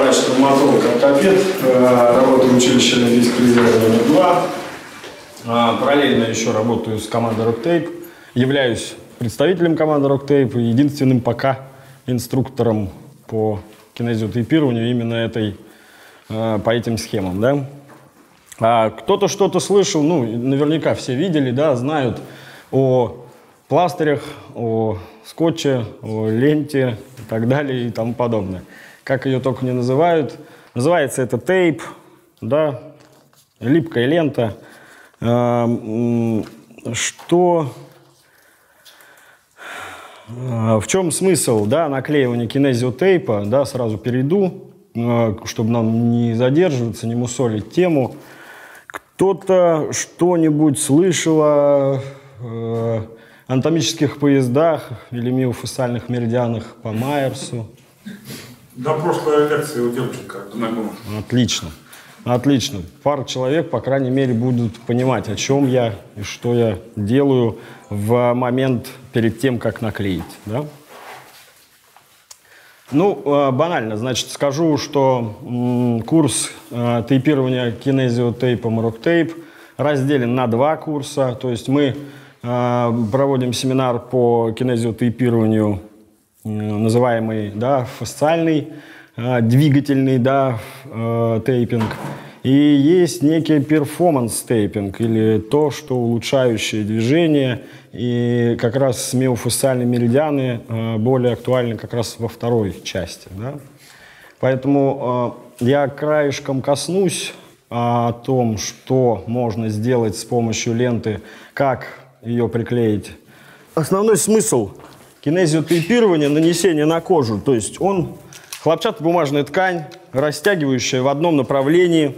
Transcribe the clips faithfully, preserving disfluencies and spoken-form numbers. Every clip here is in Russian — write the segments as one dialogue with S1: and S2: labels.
S1: товарищ травматолог, ортопед, работаю в училище Олимпийского резерва номер два. Параллельно еще работаю с командой RockTape. Являюсь представителем команды RockTape и единственным пока инструктором по кинезиотейпированию именно этой, по этим схемам. Да? А кто-то что-то слышал, ну, наверняка все видели, да, знают о пластырях, о скотче, о ленте и так далее и тому подобное. Как ее только не называют. Называется это тейп, да, липкая лента. Что, в чем смысл, да, наклеивания кинезиотейпа, да, сразу перейду, чтобы нам не задерживаться, не мусолить тему. Кто-то что-нибудь слышал о э, анатомических поездах или миофасциальных меридианах по Майерсу?
S2: До прошлой лекции у девчонка знакома.
S1: Отлично. Отлично. Пара человек, по крайней мере, будут понимать, о чем я и что я делаю в момент перед тем, как наклеить. Да? Ну, банально, значит, скажу, что м, курс э, тейпирования кинезиотейпом RockTape разделен на два курса. То есть мы э, проводим семинар по кинезиотейпированию, э, называемый, да, фасциальный, э, двигательный, да, э, тейпинг. И есть некий перформанс-тейпинг, или то, что улучшающее движение, и как раз миофасциальные меридианы э, более актуальны как раз во второй части. Да? Поэтому э, я краешком коснусь э, о том, что можно сделать с помощью ленты, как ее приклеить. Основной смысл кинезиотейпирования — нанесение на кожу, то есть он хлопчатобумажная ткань, растягивающая в одном направлении,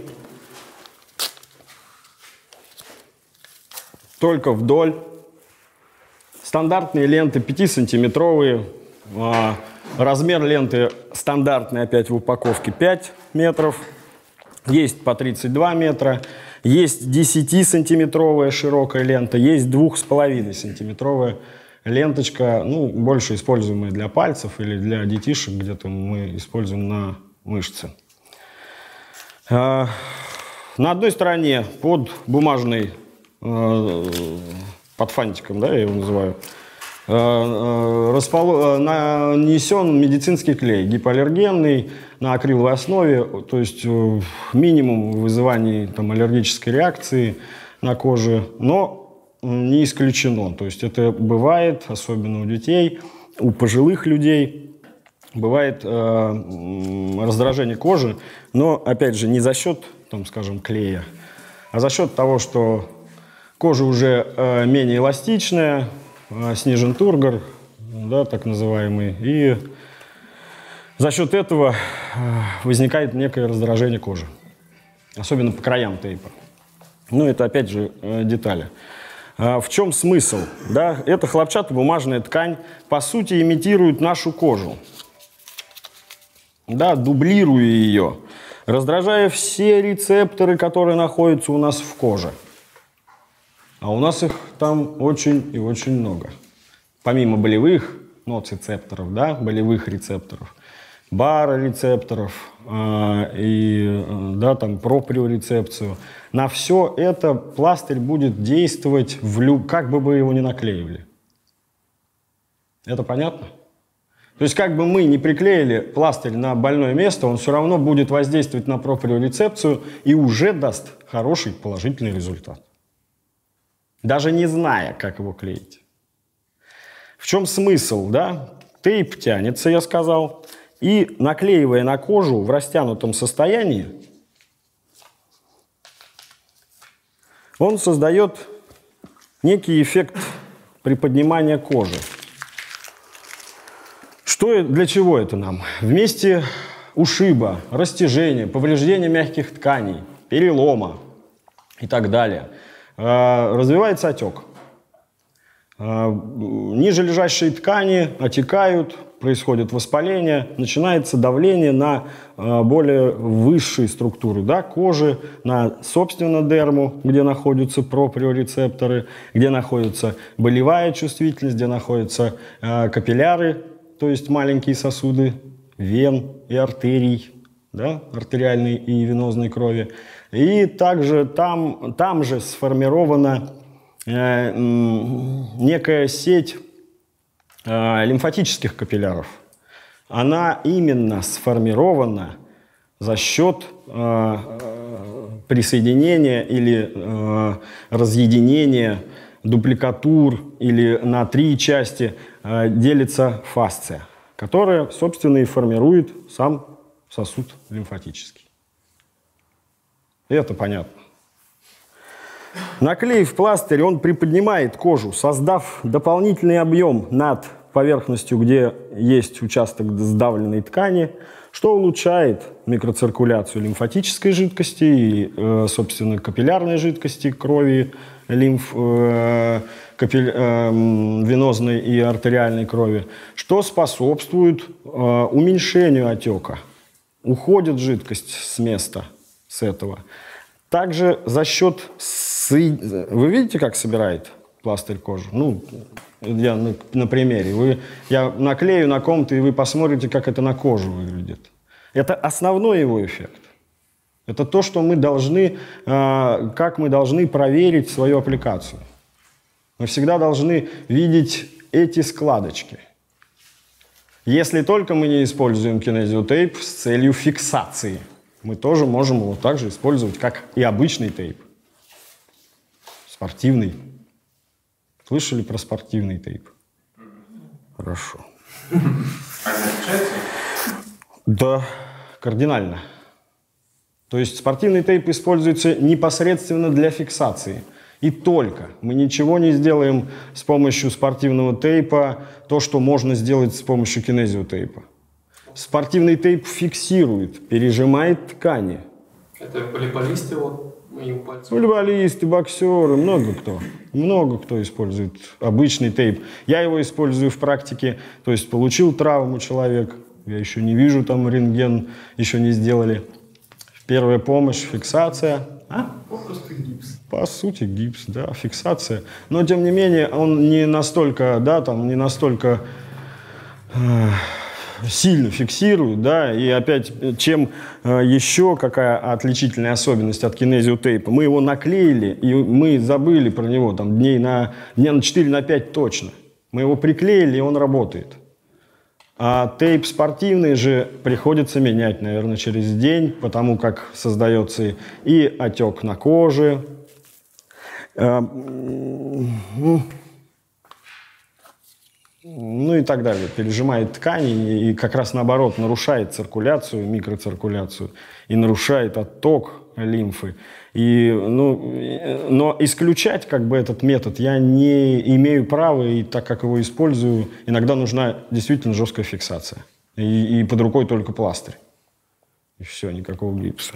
S1: только вдоль. Стандартные ленты пятисантиметровые. Размер ленты стандартный опять в упаковке пять метров. Есть по тридцать два метра. Есть десятисантиметровая широкая лента. Есть двух с половиной сантиметровая ленточка, ну, больше используемая для пальцев или для детишек, где-то мы используем на мышцы. На одной стороне под бумажной, под фантиком, да, я его называю, нанесен медицинский клей, гипоаллергенный, на акриловой основе, то есть минимум вызывания там аллергической реакции на коже, но не исключено. То есть это бывает, особенно у детей, у пожилых людей, бывает э, раздражение кожи, но, опять же, не за счет, там, скажем, клея, а за счет того, что кожа уже э, менее эластичная, э, снижен тургор, да, так называемый, и за счет этого э, возникает некое раздражение кожи, особенно по краям тейпа. Ну, это, опять же, э, детали. В чем смысл? Да? Эта хлопчатобумажная ткань, по сути, имитирует нашу кожу, да, дублируя ее, раздражая все рецепторы, которые находятся у нас в коже. А у нас их там очень и очень много. Помимо болевых ноцицепторов, да, болевых рецепторов, барорецепторов э, и э, да, там, проприорецепцию. На все это пластырь будет действовать, в люб... как бы вы его ни наклеивали. Это понятно? То есть как бы мы ни приклеили пластырь на больное место, он все равно будет воздействовать на проприорецепцию и уже даст хороший положительный результат. Даже не зная, как его клеить. В чем смысл, да? Тейп тянется, я сказал, и наклеивая на кожу в растянутом состоянии, он создает некий эффект приподнимания кожи. Что, для чего это нам? Вместе ушиба, растяжения, повреждения мягких тканей, перелома и так далее развивается отек. Ниже лежащие ткани отекают, происходит воспаление, начинается давление на более высшие структуры, да, кожи, на, собственно, дерму, где находятся проприорецепторы, где находится болевая чувствительность, где находятся капилляры, то есть маленькие сосуды вен и артерий, да, артериальной и венозной крови. И также там, там же сформирована э, некая сеть э, лимфатических капилляров. Она именно сформирована за счет э, присоединения или э, разъединения дупликатур, или на три части э, делится фасция, которая, собственно, и формирует сам сосуд лимфатический. И это понятно. Наклеив пластырь, он приподнимает кожу, создав дополнительный объем над поверхностью, где есть участок сдавленной ткани, что улучшает микроциркуляцию лимфатической жидкости и, э, собственно, капиллярной жидкости крови, лимф, э, капиль, э, венозной и артериальной крови, что способствует э, уменьшению отека. Уходит жидкость с места, с этого. Также за счет... Со... Вы видите, как собирает пластырь кожу? Ну, я на, на примере. Вы, я наклею на ком-то, и вы посмотрите, как это на коже выглядит. Это основной его эффект. Это то, что мы должны, э, как мы должны проверить свою аппликацию. Мы всегда должны видеть эти складочки. Если только мы не используем кинезиотейп с целью фиксации, мы тоже можем его также использовать, как и обычный тейп. Спортивный. Слышали про спортивный тейп? Хорошо.
S2: А отличается?
S1: Да, кардинально. То есть спортивный тейп используется непосредственно для фиксации. И только. Мы ничего не сделаем с помощью спортивного тейпа, то, что можно сделать с помощью кинезиотейпа. Спортивный тейп фиксирует, пережимает ткани.
S3: Это волейболисты, вот, моим пальцем.
S1: Волейболисты, боксеры, много кто. Много кто использует обычный тейп. Я его использую в практике. То есть получил травму человек, я еще не вижу, там рентген еще не сделали. Первая помощь, фиксация. А?
S3: Просто гипс.
S1: По сути, гипс, да, фиксация. Но, тем не менее, он не настолько, да, там, не настолько э, сильно фиксирует, да, и опять, чем э, еще какая отличительная особенность от кинезиотейпа? Мы его наклеили, и мы забыли про него, там, дней на, дня на четыре на пять точно. Мы его приклеили, и он работает. А тейп спортивный же приходится менять, наверное, через день, потому как создается и отек на коже. Ну и так далее. Пережимает ткани и как раз наоборот нарушает циркуляцию, микроциркуляцию и нарушает отток лимфы. И, ну, но исключать как бы этот метод я не имею права, и так как его использую, иногда нужна действительно жесткая фиксация. И, и под рукой только пластырь. И все, никакого гипса.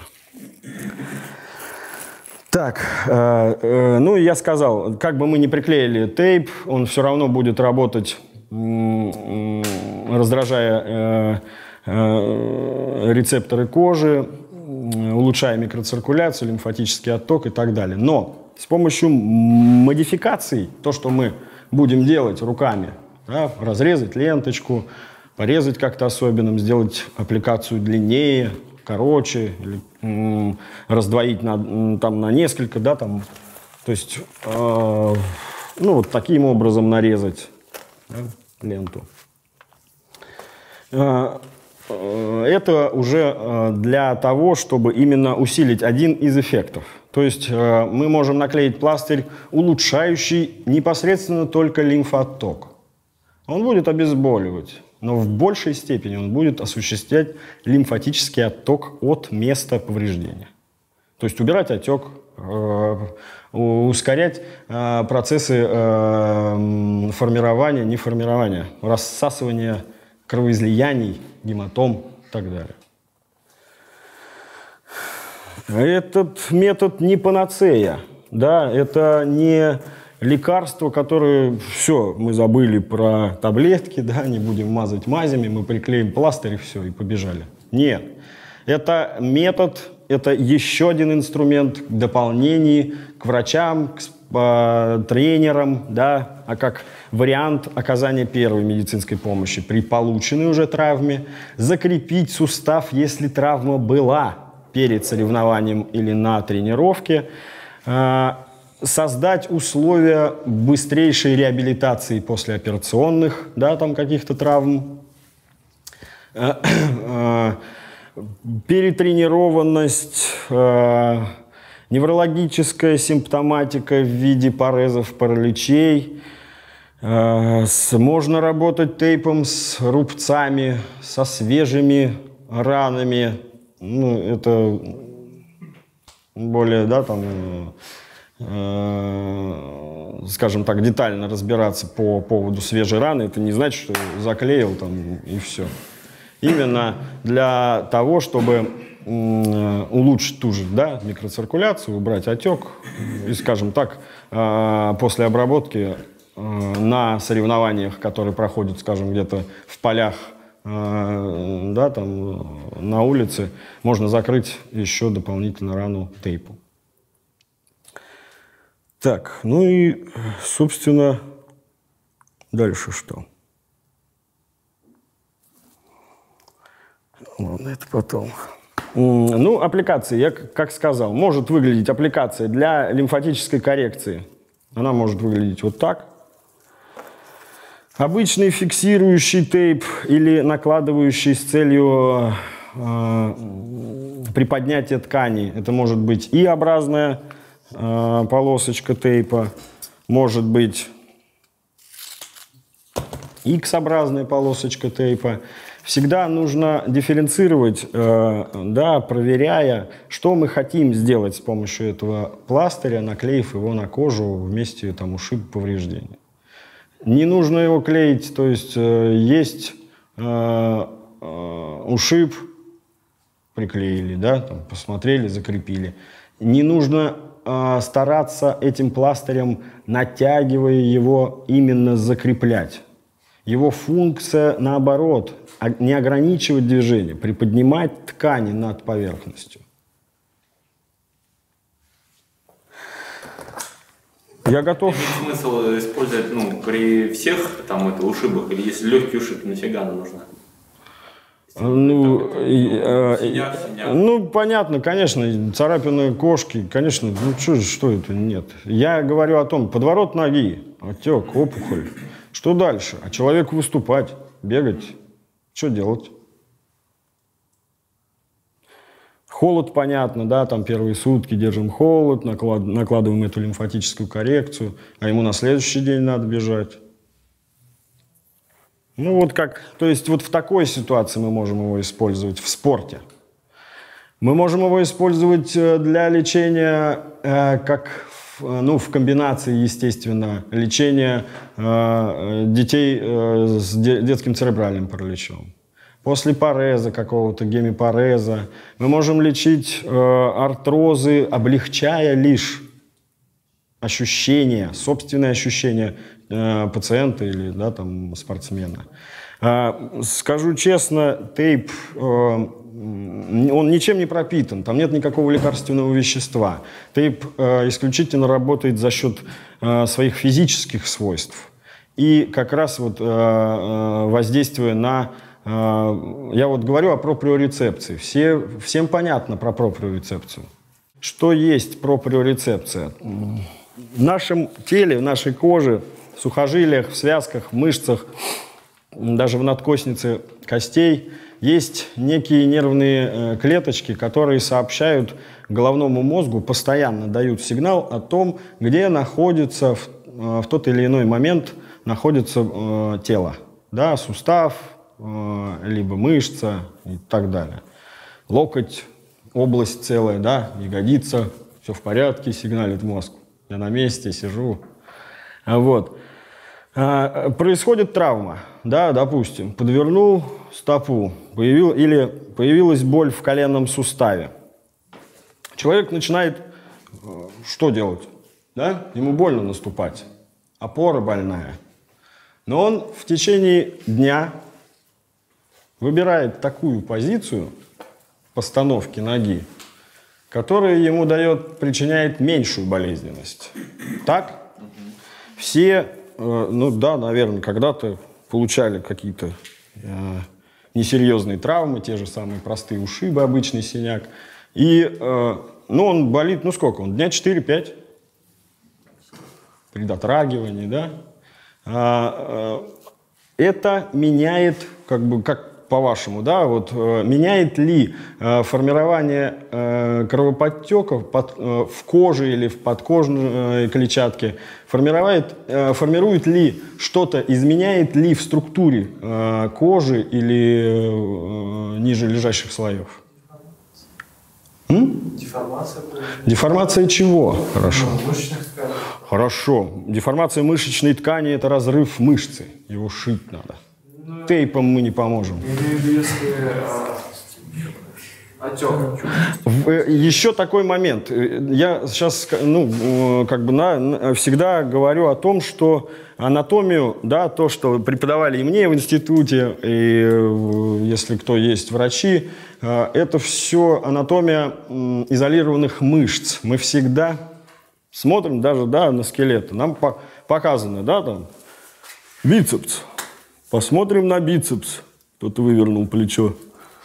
S1: Так, э, э, ну я сказал, как бы мы ни приклеили тейп, он все равно будет работать, э, раздражая э, э, рецепторы кожи, улучшая микроциркуляцию, лимфатический отток и так далее. Но с помощью модификаций, то, что мы будем делать руками, да, разрезать ленточку, порезать как-то особенным, сделать аппликацию длиннее, короче, или, м, раздвоить на, там, на несколько, да, там, то есть, э, ну, вот таким образом нарезать, да, ленту. Э, Это уже для того, чтобы именно усилить один из эффектов. То есть мы можем наклеить пластырь, улучшающий непосредственно только лимфоотток. Он будет обезболивать, но в большей степени он будет осуществлять лимфатический отток от места повреждения. То есть убирать отек, ускорять процессы формирования, неформирования, рассасывания кровоизлияний, гематом и так далее. Этот метод не панацея, да, это не лекарство, которое, все, мы забыли про таблетки, да, не будем мазать мазями, мы приклеим пластырь и все, и побежали. Нет, это метод, это еще один инструмент к дополнению к врачам, к э, тренером, да, а как вариант оказания первой медицинской помощи при полученной уже травме, закрепить сустав, если травма была перед соревнованием или на тренировке, э, создать условия быстрейшей реабилитации послеоперационных, да, там каких-то травм, э, э, перетренированность, э, неврологическая симптоматика в виде парезов, параличей. Э, с, можно работать тейпом с рубцами, со свежими ранами. Ну, это более, да, там, э, скажем так, детально разбираться по поводу свежей раны. Это не значит, что заклеил там и все. Именно для того, чтобы улучшить ту же, да, микроциркуляцию, убрать отек. И, скажем так, после обработки на соревнованиях, которые проходят, скажем, где-то в полях, да, там, на улице, можно закрыть еще дополнительно рану тейпу. Так, ну и, собственно, дальше что? Ладно, это потом. Ну, аппликации, я как сказал, может выглядеть аппликация для лимфатической коррекции. Она может выглядеть вот так. Обычный фиксирующий тейп или накладывающий с целью э, приподнятия ткани. Это может быть И-образная э, полосочка тейпа, может быть Икс-образная полосочка тейпа. Всегда нужно дифференцировать, э, да, проверяя, что мы хотим сделать с помощью этого пластыря, наклеив его на кожу вместе там, ушиб, повреждения. Не нужно его клеить, то есть э, есть э, э, ушиб, приклеили, да, там, посмотрели, закрепили. Не нужно э, стараться этим пластырем, натягивая его, именно закреплять. Его функция, наоборот, не ограничивать движение, приподнимать ткани над поверхностью. Я готов.
S4: Имеет смысл использовать, ну, при всех там это ушибах, или если легкий ушиб, нафига она нужна?
S1: Ну,
S4: там,
S1: э,
S4: синяк, синяк.
S1: ну, понятно, конечно, царапины кошки, конечно, ну, что, что это, нет. Я говорю о том, подворот ноги, отек, опухоль. Что дальше? А человеку выступать, бегать, что делать? Холод, понятно, да, там первые сутки держим холод, наклад, накладываем эту лимфатическую коррекцию, а ему на следующий день надо бежать. Ну вот как, то есть вот в такой ситуации мы можем его использовать в спорте. Мы можем его использовать для лечения, э, как ну, в комбинации, естественно, лечения э, детей э, с де детским церебральным параличом. После пареза какого-то, гемипареза, мы можем лечить э, артрозы, облегчая лишь ощущения, собственные ощущения э, пациента или, да, там, спортсмена. Э, скажу честно, тейп, э, он ничем не пропитан, там нет никакого лекарственного вещества. Тейп э, исключительно работает за счет э, своих физических свойств. И как раз вот, э, воздействуя на... Э, я вот говорю о проприорецепции. Все, всем понятно про проприорецепцию. Что есть проприорецепция? В нашем теле, в нашей коже, в сухожилиях, в связках, в мышцах, даже в надкостнице костей есть некие нервные э, клеточки, которые сообщают головному мозгу, постоянно дают сигнал о том, где находится в, э, в тот или иной момент находится э, тело. Да, сустав, э, либо мышца и так далее. Локоть, область целая, да, ягодица, все в порядке, сигналит мозг. Я на месте сижу. Вот. А, происходит травма, да, допустим, подвернул стопу, появил, или появилась боль в коленном суставе. Человек начинает что делать? Да? Ему больно наступать, опора больная. Но он в течение дня выбирает такую позицию постановки ноги, которое ему дает, причиняет меньшую болезненность. Так? Все, э, ну да, наверное, когда-то получали какие-то э, несерьезные травмы, те же самые простые ушибы, обычный синяк. И, э, ну, он болит, ну сколько он, дня четыре-пять при дотрагивании, да? А, э, это меняет, как бы, как по-вашему, да, вот э, меняет ли э, формирование э, кровоподтеков под, э, в коже или в подкожной э, клетчатке, формирует, э, формирует ли что-то, изменяет ли в структуре э, кожи или э, ниже лежащих слоев? М?
S3: Деформация.
S1: Деформация чего? Хорошо.
S3: Ну, мышечных тканей.
S1: Хорошо. Деформация мышечной ткани – это разрыв мышцы. Его шить надо. Тейпом мы не поможем.
S3: Или если а, отек.
S1: Еще такой момент. Я сейчас, ну, как бы на, всегда говорю о том, что анатомию, да, то, что преподавали и мне в институте, и если кто есть врачи, это все анатомия изолированных мышц. Мы всегда смотрим даже, да, на скелет. Нам по показано, да, там, бицепс. Посмотрим на бицепс. Кто-то вывернул плечо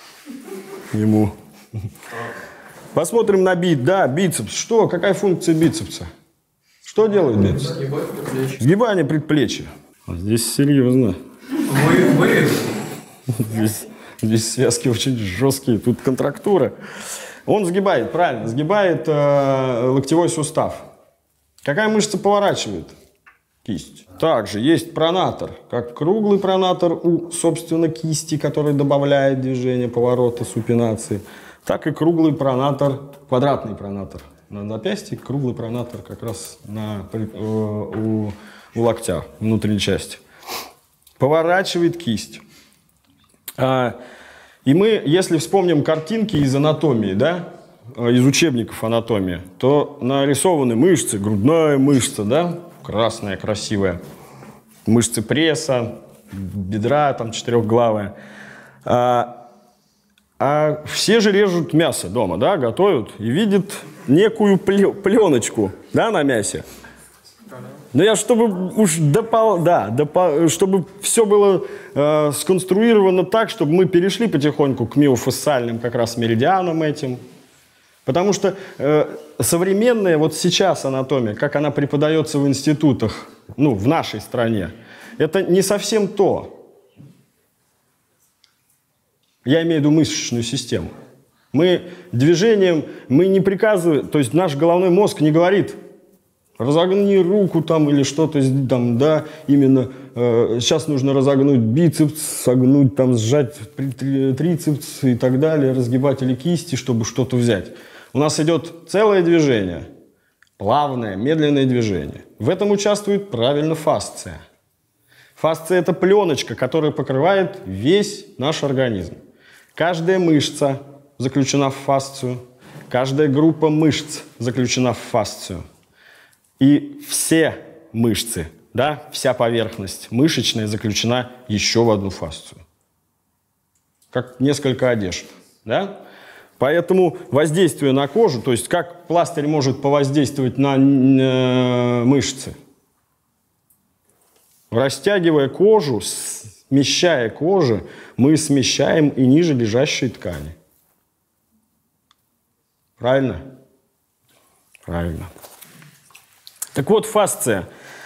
S1: ему. Посмотрим на бит, да, бицепс. Что? Какая функция бицепса? Что делает бицепс? Сгибание предплечья. А здесь серьезно.
S3: Вы, вы.
S1: Здесь, здесь связки очень жесткие. Тут контрактура. Он сгибает, правильно, сгибает э, локтевой сустав. Какая мышца поворачивает кисть? Также есть пронатор, как круглый пронатор у, собственно, кисти, который добавляет движение, поворота, супинации, так и круглый пронатор, квадратный пронатор на запястье, круглый пронатор как раз на, э, у, у локтя, внутренней части. Поворачивает кисть. А, и мы, если вспомним картинки из анатомии, да, из учебников анатомии, то нарисованы мышцы, грудная мышца, да, красная, красивая, мышцы пресса, бедра, там, четырехглавая. А, а все же режут мясо дома, да, готовят и видят некую пленочку, да, на мясе. Но я, чтобы уж допол, да, допол, чтобы все было э, сконструировано так, чтобы мы перешли потихоньку к миофасциальным как раз меридианам этим. Потому что э, современная вот сейчас анатомия, как она преподается в институтах, ну, в нашей стране, это не совсем то. Я имею в виду мышечную систему. Мы движением, мы не приказываем, то есть наш головной мозг не говорит, разогни руку там или что-то там, да, именно э, сейчас нужно разогнуть бицепс, согнуть там, сжать трицепс и так далее, разгибатели кисти, чтобы что-то взять. У нас идет целое движение, плавное, медленное движение. В этом участвует, правильно, фасция. Фасция – это пленочка, которая покрывает весь наш организм. Каждая мышца заключена в фасцию, каждая группа мышц заключена в фасцию. И все мышцы, да, вся поверхность мышечная заключена еще в одну фасцию. Как несколько одежд, да? Поэтому воздействие на кожу, то есть как пластырь может повоздействовать на э, мышцы? Растягивая кожу, смещая кожу, мы смещаем и ниже лежащие ткани. Правильно? Правильно. Так вот, фасция.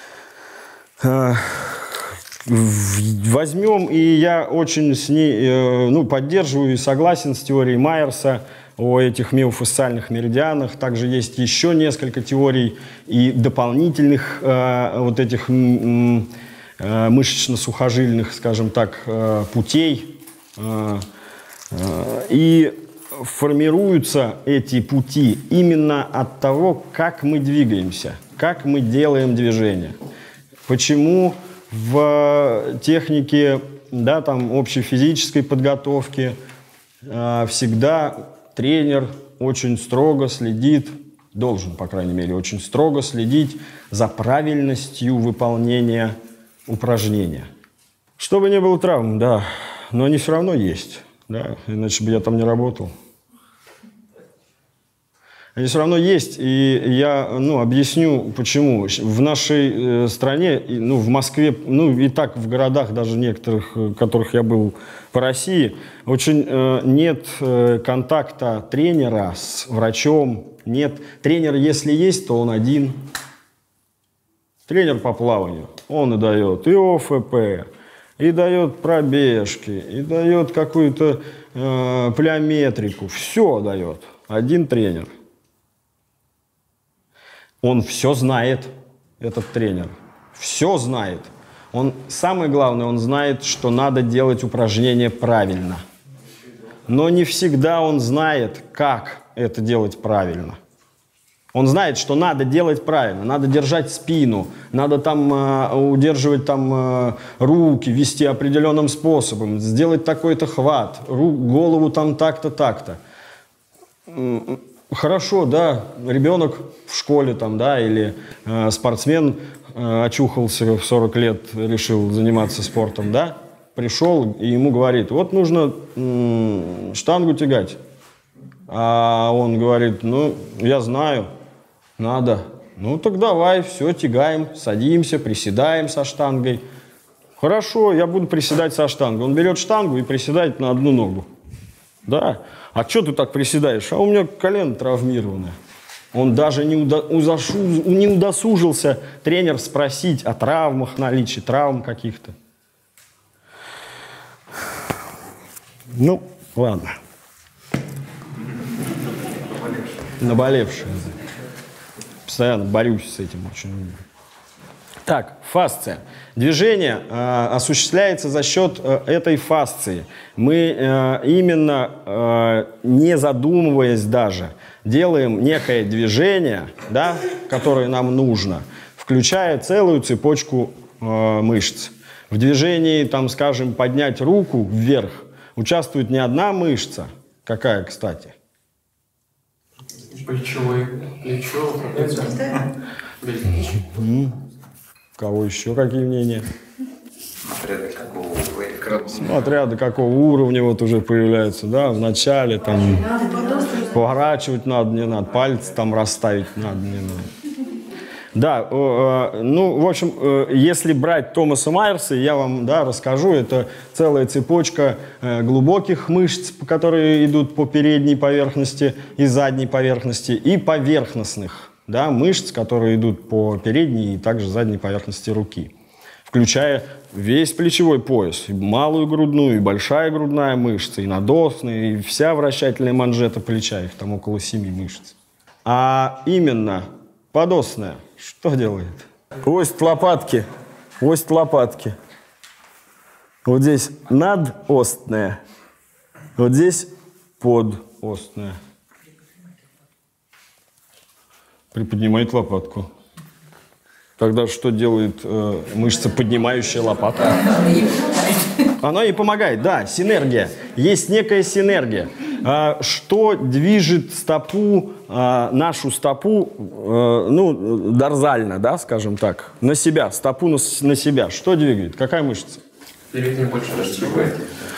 S1: Возьмем, и я очень с ней, ну, поддерживаю и согласен с теорией Майерса о этих миофасциальных меридианах. Также есть еще несколько теорий и дополнительных э, вот этих э, мышечно-сухожильных, скажем так, э, путей. Э, э, и формируются эти пути именно от того, как мы двигаемся, как мы делаем движение. Почему в технике, да, там, общей физической подготовки э, всегда тренер очень строго следит, должен, по крайней мере, очень строго следить за правильностью выполнения упражнения. Чтобы не было травм, да, но они все равно есть, да, иначе бы я там не работал. Они все равно есть, и я ну, объясню, почему. В нашей э, стране, и, ну, в Москве, ну, и так в городах, даже некоторых, в которых я был по России, очень э, нет э, контакта тренера с врачом, нет. Тренер, если есть, то он один. Тренер по плаванию, он и дает и О Ф П, и дает пробежки, и дает какую-то э, плеометрику, все дает. Один тренер. Он все знает, этот тренер. Все знает. Он, самое главное, он знает, что надо делать упражнения правильно. Но не всегда он знает, как это делать правильно. Он знает, что надо делать правильно, надо держать спину, надо там э, удерживать там, э, руки, вести определенным способом, сделать такой-то хват, ру, голову там так-то, так-то. Хорошо, да, ребенок в школе там, да, или э, спортсмен э, очухался в сорок лет, решил заниматься спортом, да, пришел и ему говорит, вот нужно м, штангу тягать. А он говорит, ну, я знаю, надо. Ну, так давай, все, тягаем, садимся, приседаем со штангой. Хорошо, я буду приседать со штангой. Он берет штангу и приседает на одну ногу. Да. А что ты так приседаешь? А у меня колено травмированное. Он даже не, удо, узашу, не удосужился тренер спросить о травмах, наличии травм каких-то. Ну, ладно. Наболевший. Постоянно борюсь с этим очень. Так, фасция. Движение э, осуществляется за счет э, этой фасции. Мы э, именно, э, не задумываясь даже, делаем некое движение, да, которое нам нужно, включая целую цепочку э, мышц. В движении, там, скажем, поднять руку вверх участвует не одна мышца. Какая, кстати?
S3: Плечевые. Плечо.
S1: У кого еще какие мнения?
S5: Смотря до какого уровня.
S1: Смотря до какого уровня вот уже появляются, да, в начале там поворачивать надо, не надо, пальцы там расставить надо, не надо. Да, э, ну, в общем, э, если брать Томаса Майерса, я вам, да, расскажу, это целая цепочка э, глубоких мышц, которые идут по передней поверхности и задней поверхности, и поверхностных, да, мышц, которые идут по передней и также задней поверхности руки, включая весь плечевой пояс, и малую грудную, и большая грудная мышца, и надосная, и вся вращательная манжета плеча, их там около семи мышц. А именно подосная что делает? Ось лопатки, ось лопатки. Вот здесь надостная, вот здесь подостная. Приподнимает лопатку. Тогда что делает э, мышца, поднимающая лопатку? Она ей помогает, да, синергия. Есть некая синергия. А, что движет стопу, а, нашу стопу, а, ну, дорзально, да, скажем так, на себя, стопу на, на себя. Что двигает? Какая мышца?
S3: Передняя больше расширяет.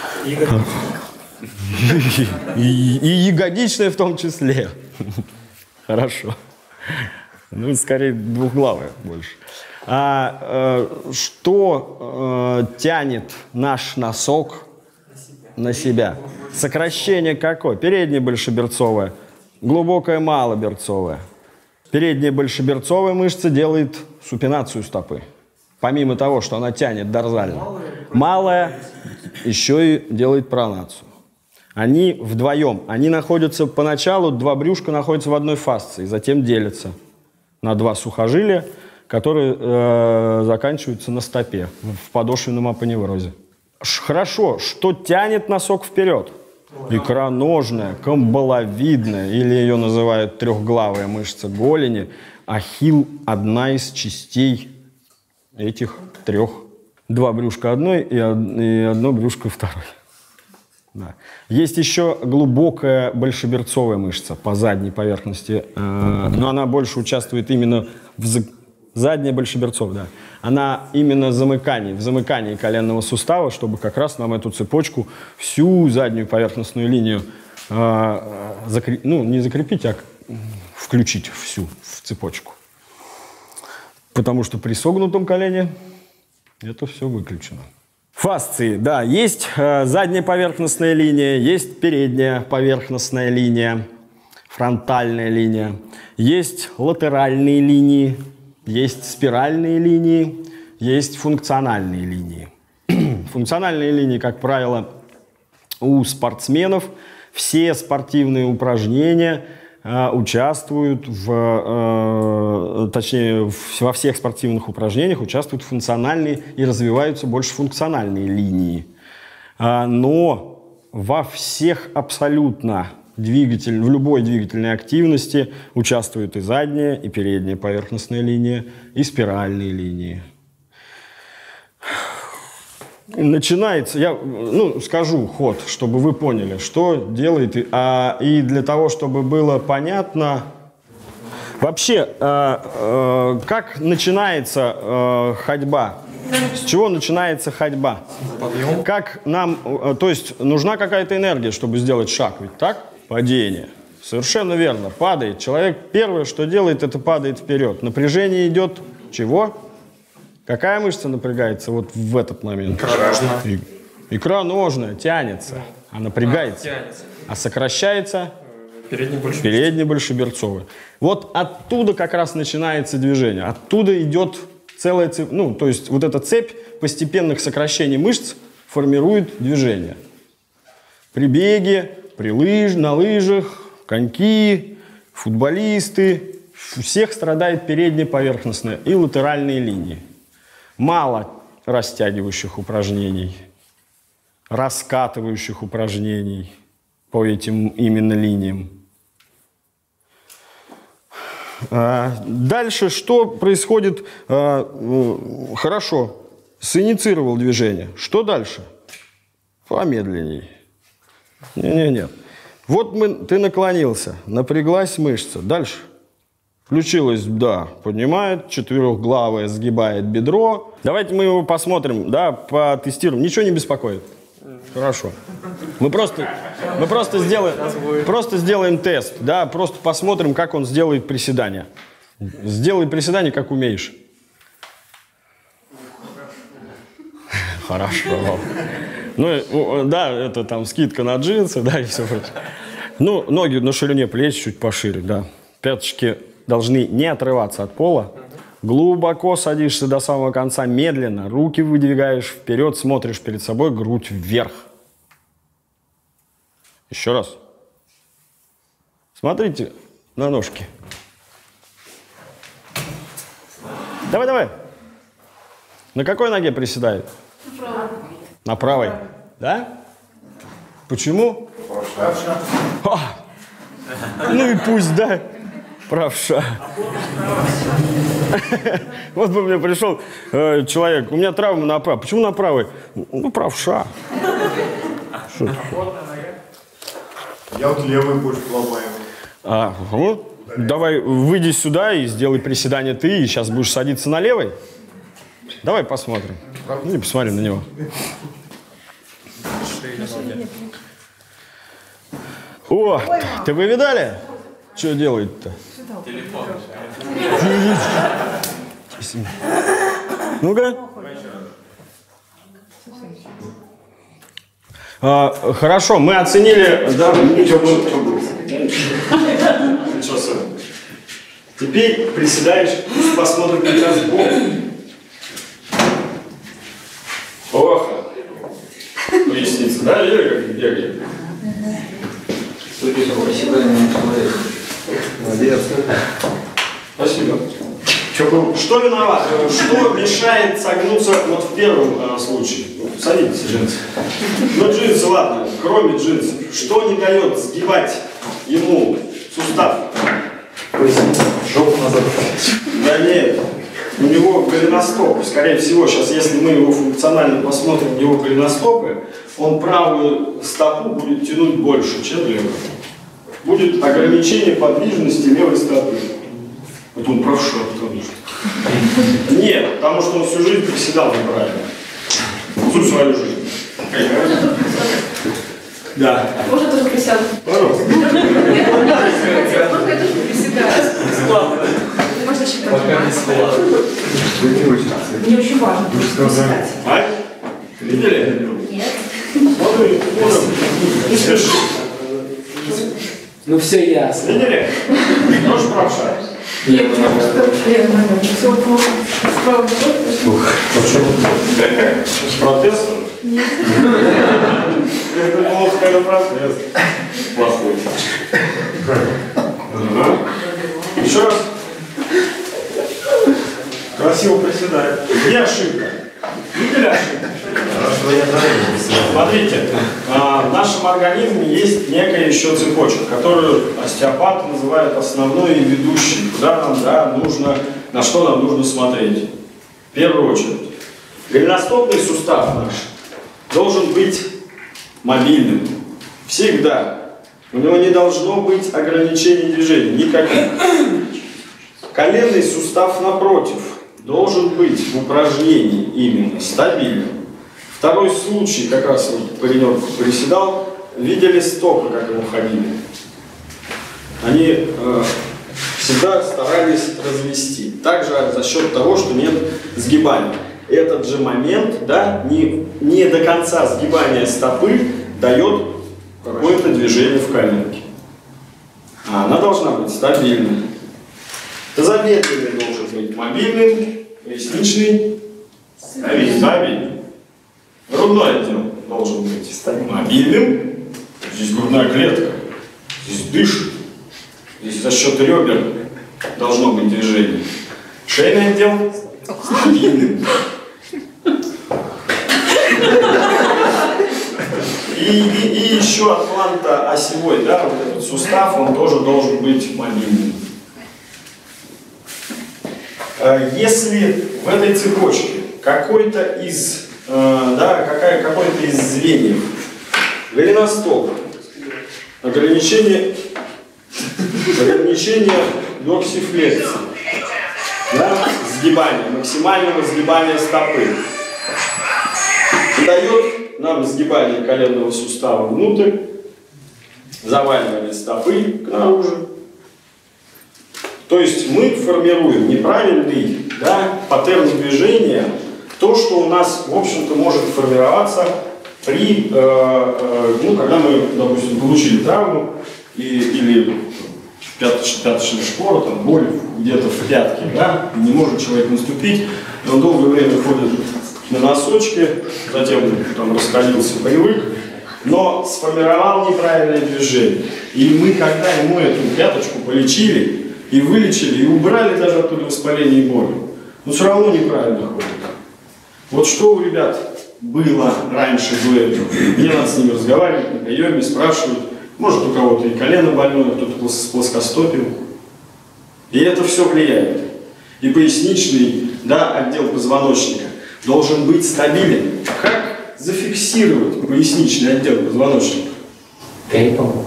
S1: И, и ягодичная в том числе. Хорошо. Ну, скорее, двухглавая больше. А, э, что э, тянет наш носок на себя? Сокращение какое? Передняя большеберцовая, глубокая малоберцовая. Передняя большеберцовая мышца делает супинацию стопы. Помимо того, что она тянет дорзально. Малая еще и делает пронацию. Они вдвоем, они находятся поначалу, два брюшка находятся в одной фасции, затем делятся на два сухожилия, которые э, заканчиваются на стопе, в подошвенном апоневрозе. Хорошо, что тянет носок вперед? Икроножная, камбаловидная, или ее называют трехглавая мышца голени. Ахилл – одна из частей этих трех. Два брюшка одной и одно брюшко второй. Да. Есть еще глубокая большеберцовая мышца по задней поверхности, э, но она больше участвует именно в за... задней большеберцовой, да. Она именно в замыкании, в замыкании коленного сустава, чтобы как раз нам эту цепочку, всю заднюю поверхностную линию, э, закреп... ну, не закрепить, а включить всю в цепочку. Потому что при согнутом колене это все выключено. Фасции, да, есть э, задняя поверхностная линия, есть передняя поверхностная линия, фронтальная линия, есть латеральные линии, есть спиральные линии, есть функциональные линии. Функциональные линии, как правило, у спортсменов. Все спортивные упражнения э, участвуют в, э, точнее, в, во всех спортивных упражнениях участвуют функциональные и развиваются больше функциональные линии. Э, но во всех абсолютно двигатель, в любой двигательной активности участвуют и задняя, и передняя поверхностная линия, и спиральные линии. Начинается, я ну, скажу ход, чтобы вы поняли, что делает, а, и для того, чтобы было понятно, вообще, а, а, как начинается а, ходьба, с чего начинается ходьба,
S3: Подъем.
S1: как нам, то есть нужна какая-то энергия, чтобы сделать шаг, ведь так? Падение. Совершенно верно, падает. Человек первое, что делает, это падает вперед. Напряжение идет чего? Какая мышца напрягается вот в этот момент?
S3: Икроножная.
S1: И- Икроножная тянется, а напрягается,
S3: А, тянется.
S1: а сокращается
S3: Передний больше.
S1: передний большеберцовый. Вот оттуда как раз начинается движение. Оттуда идет целая цепь, ну, то есть вот эта цепь постепенных сокращений мышц формирует движение. При беге, при лыж, на лыжах, коньки, футболисты, у всех страдает передняя поверхностная и латеральные линии. Мало растягивающих упражнений, раскатывающих упражнений по этим именно линиям. А, Дальше что происходит? А, ну, Хорошо, синициировал движение. Что дальше? Помедленней. Не-не-не. Вот мы, ты наклонился, напряглась мышца. Дальше. Включилась, да, поднимает, четырехглавая сгибает бедро. Давайте мы его посмотрим, да, потестируем. Ничего не беспокоит? Хорошо. Мы просто, мы просто сделаем, просто сделаем тест, да, просто посмотрим, как он сделает приседания. Сделай приседания, как умеешь. Хорошо. Ну, да, это там скидка на джинсы, да, и все прочее. Ну, ноги на ширине плеч чуть пошире, да. Пяточки должны не отрываться от пола. Глубоко садишься до самого конца, медленно, руки выдвигаешь вперед, смотришь перед собой, грудь вверх. Еще раз. Смотрите на ножки. Давай, давай. На какой ноге приседает? На правой. На правой. Да? Почему? А, ну и пусть, да. Правша. Вот бы мне пришел э, человек, у меня травма на правой. Почему на правой? Ну, правша. Что такое?
S2: Я вот левый больше ломаю.
S1: А, ну, давай выйди сюда и сделай приседание ты, и сейчас будешь садиться на левой. Давай посмотрим. Ну и посмотрим на него. О, ты вы видали? Что делает-то? Ну-ка. А, хорошо, мы оценили... Да, ничего, ничего. Ничего особенного. Теперь приседаешь, посмотрим как раз сбоку. Ох, поясница, да? Видели, как бегает?
S5: Молодец.
S1: Спасибо. Что, что виноват? Что мешает согнуться вот в первом э, случае? Садитесь, джинсы. Ну, джинсы, ладно, кроме джинсов. Что не дает сгибать ему сустав?
S5: Жопу назад.
S1: Да нет, у него голеностоп. Скорее всего, сейчас, если мы его функционально посмотрим, его голеностопы, он правую стопу будет тянуть больше, чем левую. Будет ограничение подвижности левой стопы. Вот он правша, потому что. Нет, потому что он всю жизнь приседал неправильно. Всю свою жизнь. Да.
S6: Можно тоже присяду?
S1: Пожалуйста.
S6: Можно я тоже приседаю?
S3: все ясно.
S1: Видели? Тоже правша.
S3: Нет, ну,
S6: Лена, наверное, все плохо. Справа
S1: Протез? Нет. Это плохо, это протез. Плохой. Ага. Еще раз. Красиво приседает. Где ошибка? Видели ошибку? Смотрите, а, в нашем организме есть некая еще цепочка, которую остеопаты называют основной и ведущей. Куда нам, да, нужно, на что нам нужно смотреть. В первую очередь, голеностопный сустав наш должен быть мобильным. Всегда. У него не должно быть ограничений движения. Никаких. Коленный сустав, напротив, должен быть в упражнении именно стабильным. Второй случай, как раз вот паренек приседал, видели стопы, как его ходили. Они э, всегда старались развести. Также за счет того, что нет сгибания. Этот же момент, да, не, не до конца сгибания стопы дает какое-то движение в коленке. А она должна быть стабильной. Тазобедренный должен быть мобильным, поясничный стабильный. Грудной отдел должен быть мобильным. Здесь грудная клетка, здесь дышит, здесь за счет ребер должно быть движение. Шейный отдел стабильным. И, и, и еще атланта осевой, да, вот этот сустав, он тоже должен быть мобильным. Если в этой цепочке какой-то из, э, да, какая, какой-то из звеньев, голеностоп, ограничение, ограничение доксифлексии, да, сгибание, максимального сгибания стопы, дает нам сгибание коленного сустава внутрь, заваливание стопы наружу. То есть мы формируем неправильный, да, паттерн движения, то, что у нас, в общем-то, может формироваться при, э, э, ну, когда мы, допустим, получили травму и, или пяточная шпора, там, боль где-то в пятке, да, не может человек наступить, и он долгое время ходит на носочке, затем там раскалился, привык, но сформировал неправильное движение. И мы, когда ему эту пяточку полечили, и вылечили, и убрали даже оттуда воспаление и боль, но все равно неправильно ходит. Вот что у ребят было раньше до этого. Мне надо с ними разговаривать на приеме, спрашивать. Может, у кого-то и колено больное, кто-то с плоскостопием. И это все влияет. И поясничный, да, отдел позвоночника должен быть стабилен. Как зафиксировать поясничный отдел позвоночника?
S3: Тейпом.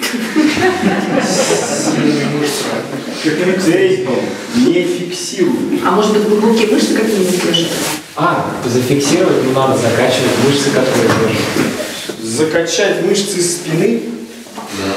S1: Тейпом не фиксируют.
S6: А может быть, глубокие мышцы какие-нибудь держат?
S3: А, зафиксировать, ну надо закачивать мышцы, которые держат.
S1: Закачать мышцы спины?
S3: Да.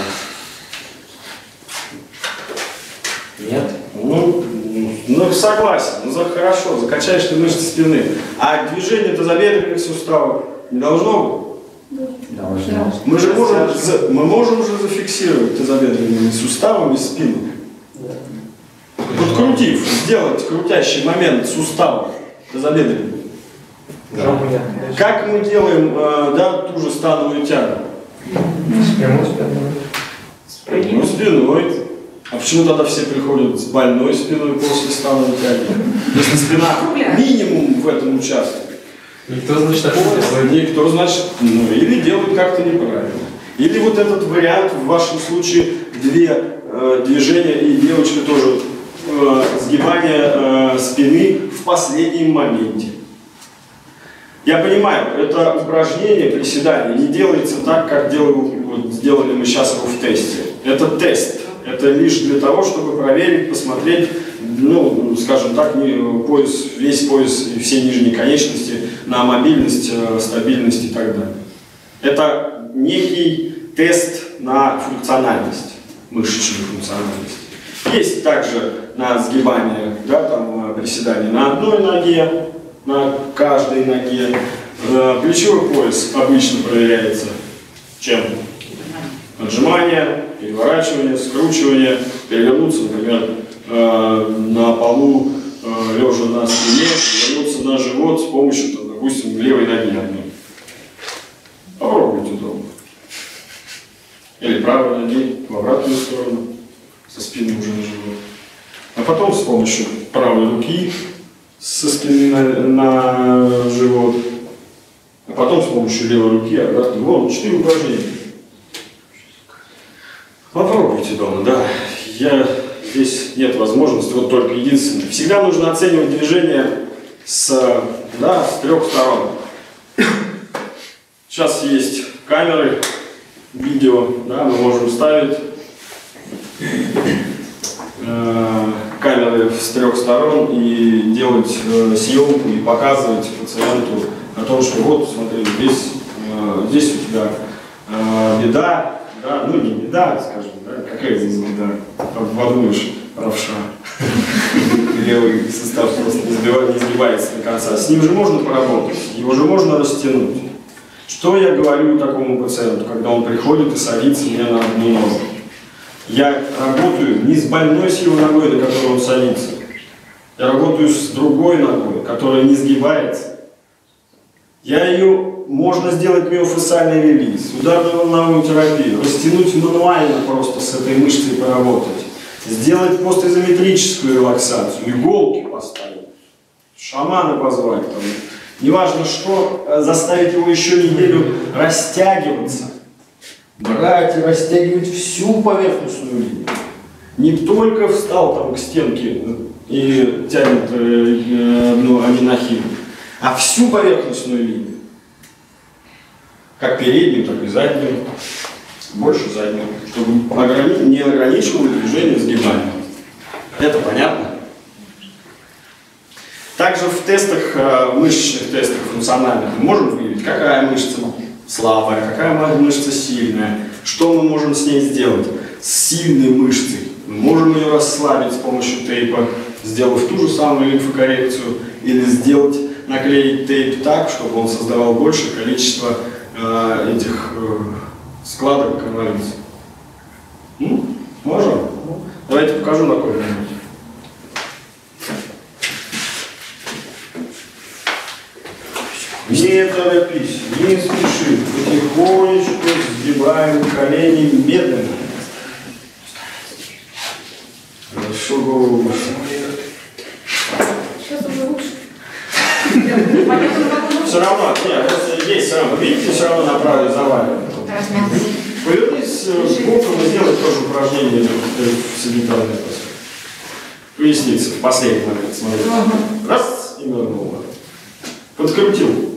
S3: Нет?
S1: Ну, ну согласен, ну за, хорошо, закачаешь ты мышцы спины. А движение тазобедренных суставов не должно быть?
S3: Должно.
S1: Мы же можем, за, мы можем уже зафиксировать тазобедренными суставами спину. Подкрутив, сделать крутящий момент суставов тазобедренных.
S3: Да.
S1: Как мы делаем, э, да, ту же становую тягу?
S3: Прямой спиной.
S1: Ну, спиной. А почему тогда все приходят с больной спиной после становой тяги? Если спина минимум в этом участке.
S3: Никто, значит, такого не делает.
S1: Никто, значит, ну, или делают как-то неправильно. Или вот этот вариант, в вашем случае, две э, движения, и девочка тоже, э, сгибание э, спины в последнем моменте. Я понимаю, это упражнение, приседание не делается так, как делали, вот, сделали мы сейчас его в тесте. Это тест. Это лишь для того, чтобы проверить, посмотреть, ну, скажем так, пояс, весь пояс и все нижние конечности на мобильность, стабильность и так далее. Это некий тест на функциональность, мышечную функциональность. Есть также на сгибание, да, там, приседание на одной ноге, на каждой ноге. Плечевой пояс обычно проверяется чем? Отжимания, переворачивание, скручивание, перевернуться, например, э, на полу, э, лежа на спине, перевернуться на живот с помощью, там, допустим, левой ноги одной. Попробуйте дома. Или правой ноги в обратную сторону, со спины уже на живот. А потом с помощью правой руки со спины на, на живот. А потом с помощью левой руки обратно. Вон, четыре упражнения. Попробуйте дома, да. Я, здесь нет возможности, вот только единственное. Всегда нужно оценивать движение с, да, с трех сторон. Сейчас есть камеры, видео, да, мы можем ставить э, камеры с трех сторон и делать э, съемку и показывать пациенту о том, что вот, смотри, здесь, э, здесь у тебя э, беда, да, ну не беда, скажем, да, какая здесь беда, обводуешь правша, левый состав просто не сгибается до конца, с ним же можно поработать, его же можно растянуть. Что я говорю такому пациенту, когда он приходит и садится мне на одну ногу? Я работаю не с больной с его ногой, на которую он садится. Я работаю с другой ногой, которая не сгибается. Я ее, можно сделать миофасциальный релиз, ударно-волновую терапию, растянуть мануально просто с этой мышцей поработать, сделать постизометрическую релаксацию, иголки поставить, шамана позвать, там, неважно что, заставить его еще неделю растягиваться. Брать и растягивать всю поверхностную линию. Не только встал там к стенке и тянет э, одну аминохимию, а всю поверхностную линию. Как переднюю, так и заднюю. Больше заднюю. Чтобы ограни... не ограничивало движение сгибания. Это понятно? Также в тестах, в мышечных тестах функциональных мы можем выявить, какая мышца слабая, какая мышца сильная, что мы можем с ней сделать. С сильной мышцей мы можем ее расслабить с помощью тейпа, сделав ту же самую лимфокоррекцию, или сделать, наклеить тейп так, чтобы он создавал большее количество э, этих э, складок конволюции. М? Можем? Давайте покажу на какой-нибудь. Не торопись, не спеши, потихонечку сгибаем колени медленно. Хорошо, голову.
S6: Сейчас уже лучше.
S1: Все равно, нет, есть все равно, видите, все равно направо заваливаем. Повернись боком и сделай тоже упражнение в сабитальной пояснице, в последний момент, смотри. Раз, и нырнула. Подкрутил.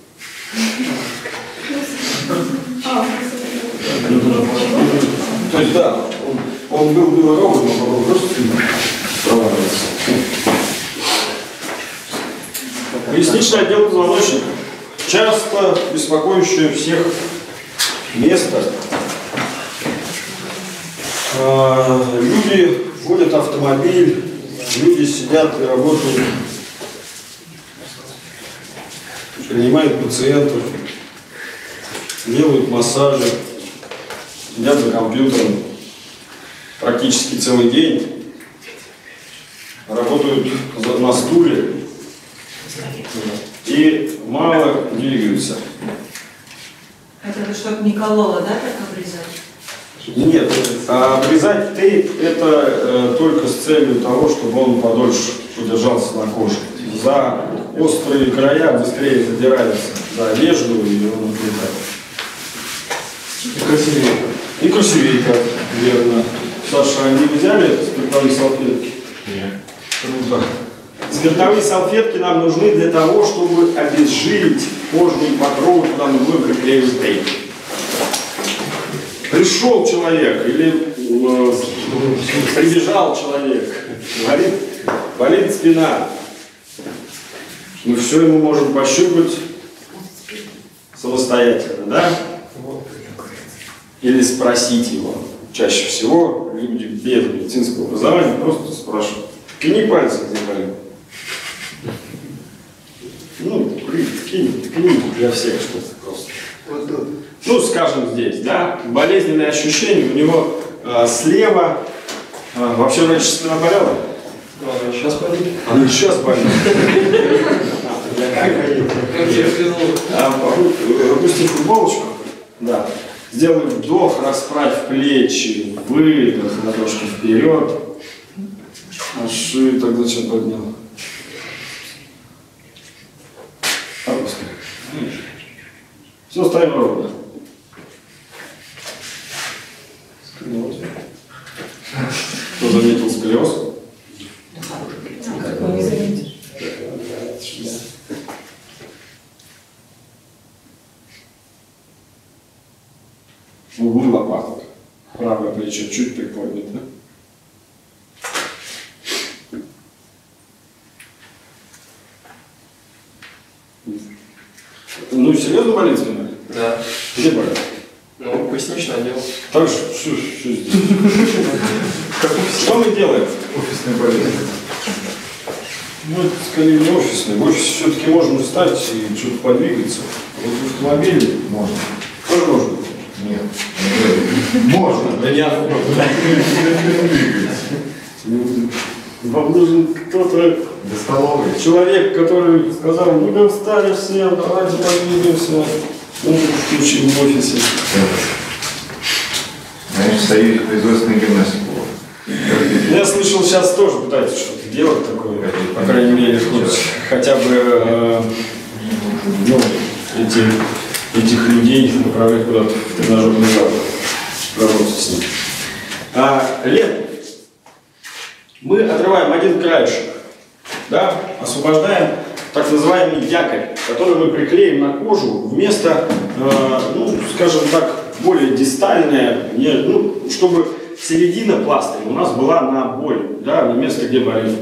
S1: То есть, да, он, он был было ровно, но потом просто проваливается. Поясничный отдел позвоночника. Часто беспокоящее всех место. А, люди водят автомобиль, люди сидят и работают, принимают пациентов, делают массажи, сидят за компьютером практически целый день, работают на стуле и мало двигаются.
S7: Это чтобы не кололо, да, так обрезать?
S1: Нет, а обрезать тейп это э, только с целью того, чтобы он подольше удержался на коже. За острые края быстрее задирается за одежду и он отлетает. И красивее. И красивее, как верно. Саша, они взяли спиртовые салфетки? Нет. Круто. Спиртовые салфетки нам нужны для того, чтобы обезжирить кожные покровы, куда мы будем приклеивать тейп. Пришел человек или э, прибежал человек, говорит, болит спина. Мы все ему можем пощупать самостоятельно, да? Или спросить его. Чаще всего люди без медицинского образования просто спрашивают. Ткни пальцы, где болит. Ну, ткни, ткни для всех что-то просто. Ну, скажем, здесь, да, болезненные ощущения у него а, слева. А, вообще раньше спина болела?
S3: Ладно, сейчас пойду.
S1: Она сейчас болит. Опусти футболочку. Да. Сделай вдох, расправь плечи, выдох, ладошки вперед. А шею тогда зачем поднял? Опускай. Все, ставим ровно. Кто заметил сколиоз?
S6: Не заметишь.
S1: Углы лопаток. Правое плечо чуть приподнято. Ну, серьезно болит спина?
S3: Да.
S1: Где болит?
S3: Ну, поясничный отдел.
S1: Так же, что, что здесь? Что мы делаем?
S2: Офисная болезнь.
S1: Ну, это скорее не офисный. В офисе все-таки можно встать и что-то подвигаться. Вот в автомобиле
S2: Можно.
S1: тоже можно.
S2: Нет. Можно.
S1: Да не Вам нужен кто-то,
S2: До столовой.
S1: человек, который сказал, ну да встали все, давайте подвигаемся. Ну, в случае в офисе.
S2: Знаешь, в Союзе производственной гимнастики.
S1: Я слышал, сейчас тоже пытаются что-то делать такое, по крайней мере, хоть хотя бы э, ну, эти, этих людей направлять куда-то в тренажерный зал, работать с ним. А, лет. Мы отрываем один краешек, да, освобождаем так называемый якорь, который мы приклеим на кожу вместо, э, ну, скажем так, более дистальное, не, ну, чтобы середина пластыря у нас была на боль, да, на место, где болит.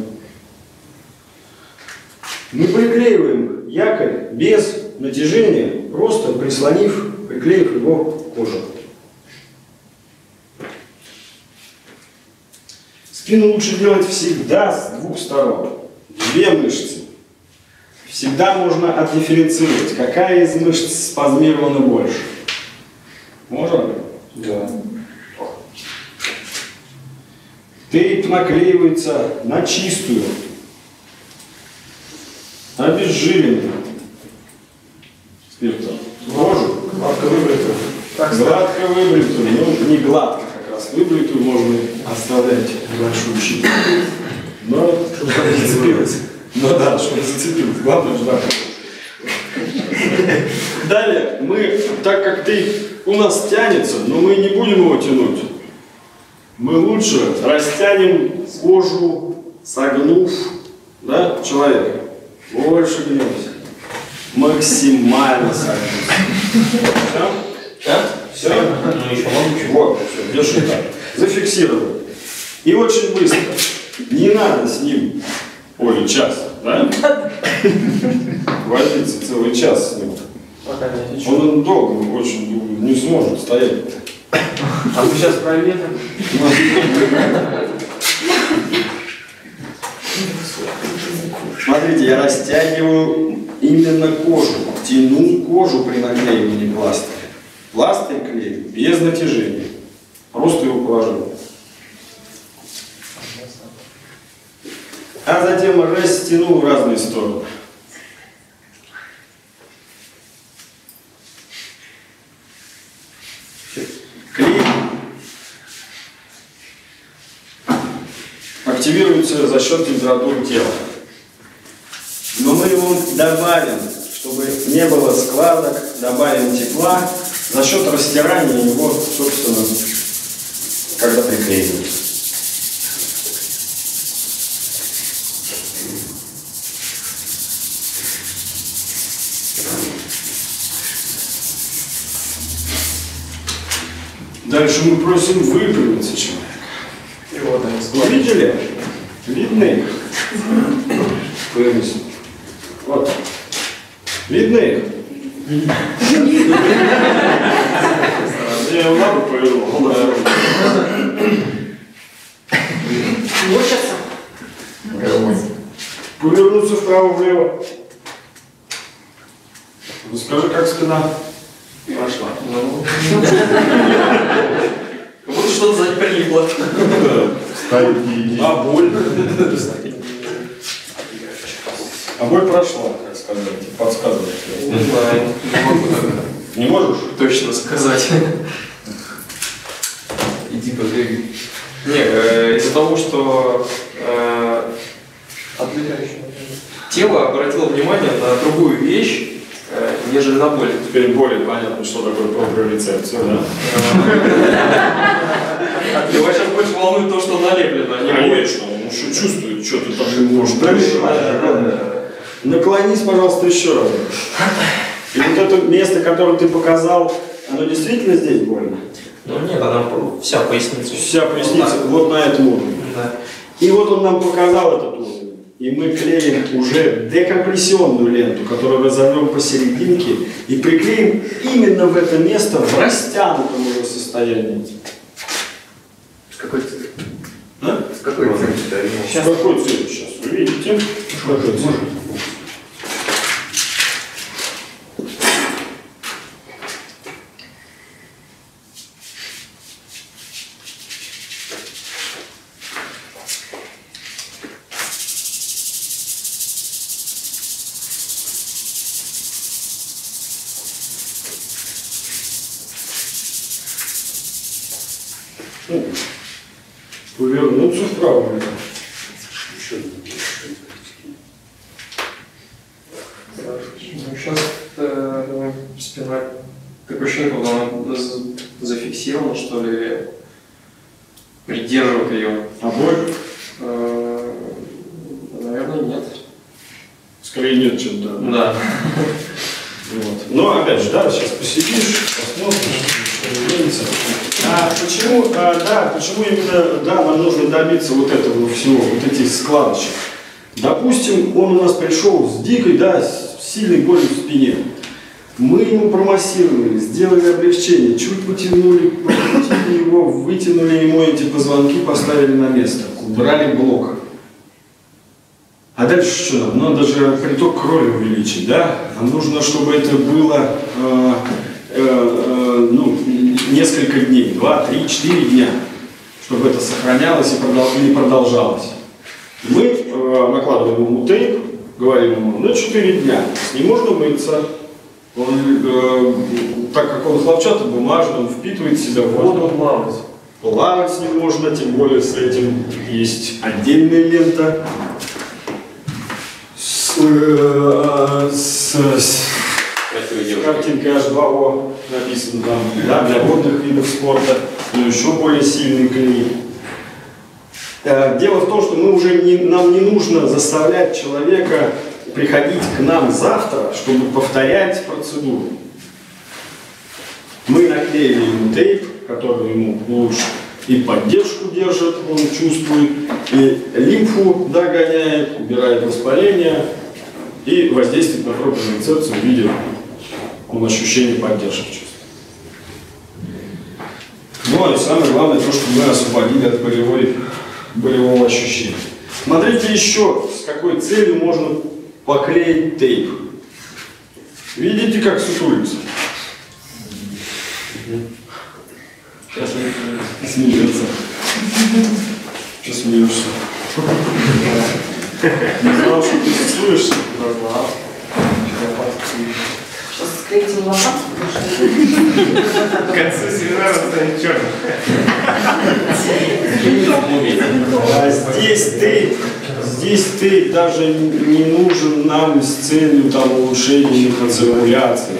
S1: Мы приклеиваем якорь без натяжения, просто прислонив, приклеив его к коже. Спину лучше делать всегда с двух сторон. Две мышцы. Всегда можно отдифференцировать, какая из мышц спазмирована больше. Можно? Да. Тейп наклеивается на чистую, обезжиренную спиртом кожу.
S2: Гладко выбрито.
S1: Гладко выбритую, ну не гладко как раз, выбритую можно оставлять большую щитку. Но чтобы не зацепилась. Ну да, чтобы зацепилась. Главное же так. Далее мы, так как ты у нас тянется, но мы не будем его тянуть. Мы лучше растянем кожу, согнув, да, человека. Больше гнемся. Максимально согнув. Все?
S3: Да?
S1: Все? Ну, еще могу. Вот, все, держи так. Зафиксировали. И очень быстро. Не надо с ним, ой, час, да? Возиться целый час с ним.
S3: Пока не
S1: Он долго, очень не сможет стоять.
S3: А мы сейчас проверим.
S1: Смотрите, я растягиваю именно кожу, тяну кожу при наклеивании пластыря. Пластырь клею без натяжения. Просто его положил. А затем растяну в разные стороны. Клей активируется за счет температуры тела. Но мы его добавим, чтобы не было складок, добавим тепла за счет растирания его, собственно, когда приклеивается. Дальше мы просим выпрямиться человека.
S3: И вот они
S1: Вы
S3: складывают.
S1: видели? Видны? Выпрямись. Вот. Видны? Я лапу повернул.
S6: Морщатся.
S1: Повернуться вправо-влево. Расскажи, как спина прошла.
S3: Ну,
S1: Вот
S3: что-то сзади прилипло.
S1: А боль? А боль прошла, как сказать, подсказывает.
S3: Не знаю, не могу
S1: Не можешь?
S3: точно сказать. Иди подвигай. Не, э, из-за того, что э, тело обратило внимание на другую вещь, э, нежели на боль.
S1: Теперь более понятно, что такое проприорецепция, да?
S3: Его сейчас больше волнует то, что налеплено, а не боль.
S1: Конечно, он что чувствует, что ты там не можешь дышать. Наклонись, пожалуйста, еще раз. И вот это место, которое ты показал, оно действительно здесь больно?
S3: Ну нет, она вся поясница.
S1: Вся поясница вот на этом уровне.
S3: Да.
S1: И вот он нам показал этот уровень. И мы клеим уже декомпрессионную ленту, которую разорвем посерединке, и приклеим именно в это место в растянутом уже состоянии.
S5: С какой целью?
S1: А?
S5: С какой целью?
S1: С какой целью сейчас? Вы видите? С какой целью? Повернуться вправо.
S3: Ну, сейчас э, спина, такое ощущение, как она за- зафиксирована, что ли, придерживает ее.
S1: А боль?
S3: Э, наверное, нет.
S1: Скорее нет, чем да.
S3: Да.
S1: Вот. Но опять же, да, сейчас посидишь, посмотришь, что изменится. А почему, а, да, почему именно, да, нам нужно добиться вот этого всего, вот этих складочек? Допустим, он у нас пришел с дикой, да, с сильной болью в спине. Мы ему промассировали, сделали облегчение, чуть потянули, покрутили его, вытянули ему эти позвонки, поставили на место, убрали блок. А дальше что нам? Надо же приток крови увеличить, да? Нам нужно, чтобы это было э, э, э, ну, несколько дней, два, три, четыре дня, чтобы это сохранялось и, продол и продолжалось. Мы э, накладываем ему тейп, говорим ему, ну четыре дня, с ним можно мыться. Он, э, так как он хлопчатобумажный, он впитывает в себя воду.
S3: плавать.
S1: Плавать с ним можно, тем более с этим есть отдельная лента. С, э, с, с картинкой эйч два о написано там, да, для водных видов спорта, но еще более сильный клей. Э, дело в том, что мы уже не, нам не нужно заставлять человека приходить к нам завтра, чтобы повторять процедуру. Мы наклеили ему тейп, который ему лучше и поддержку держит, он чувствует, и лимфу догоняет, убирает воспаление и воздействует на проприорецепцию в виде ну, ощущения поддержки чувств. Ну и самое главное то, что мы освободили от болевой, болевого ощущения. Смотрите еще, с какой целью можно поклеить тейп. Видите, как сутулится? Смеется. Что смеешься? Не знал, что ты сутулишься?
S6: Сейчас склеите лопатку.
S2: В конце семинара станет черным.
S1: А здесь тейп, здесь тейп даже не нужен нам с целью там, улучшения микроциркуляции.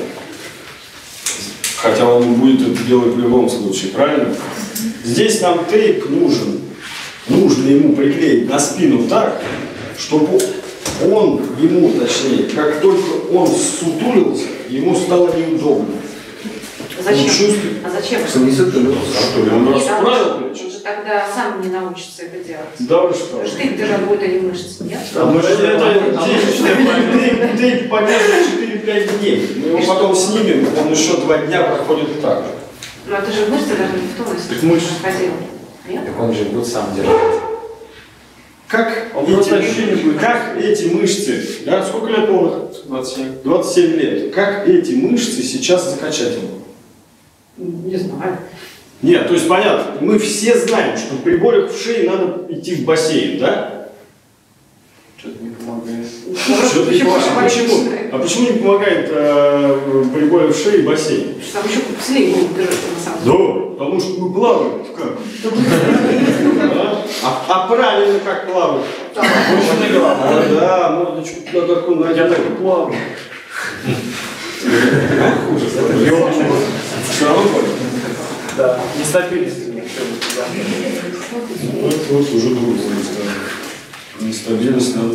S1: Хотя он будет это делать в любом случае, правильно? Здесь нам тейп нужен. Нужно ему приклеить на спину так, чтобы он, ему точнее, как только он сутулился, ему стало неудобно.
S6: Зачем?
S1: Он чувствует.
S6: А зачем?
S5: Что несет тулю?
S1: Он
S6: Нет,
S1: расправил
S6: он
S1: плечи.
S6: же тогда сам не научится это делать.
S1: Да вы что?
S6: Потому что тейп держать будет, а не мышцы, нет?
S1: А мы же это тейп, тейп поддерживает четыре-пять дней. Мы его потом снимем, он еще два дня проходит так же.
S6: Но это же мышцы даже не в тонусе.
S1: Так мышцы.
S6: Проходила. Нет?
S3: Так он же будет сам держать.
S1: Как,
S3: Он просто ощущение
S1: эти,
S3: будет.
S1: как эти мышцы, да, сколько лет было?
S3: двадцать семь.
S1: двадцать семь лет. Как эти мышцы сейчас закачать его?
S6: Не знаю.
S1: Нет, то есть понятно, мы все знаем, что при болях в шее надо идти в бассейн, да?
S3: Что-то не помогает.
S1: Что-то не помогает. А почему? А почему не помогает э, при болях в шее бассейн?
S6: Там еще сильнее будет держаться на самом деле.
S1: Да, потому что мы плаваем как? А? А, а правильно как плавать? Да, мордочку туда такую надеть. Я так и плаваю. Все равно понял?
S3: Да, нестабильность.
S1: Вот, вот уже другое. Нестабильность надо.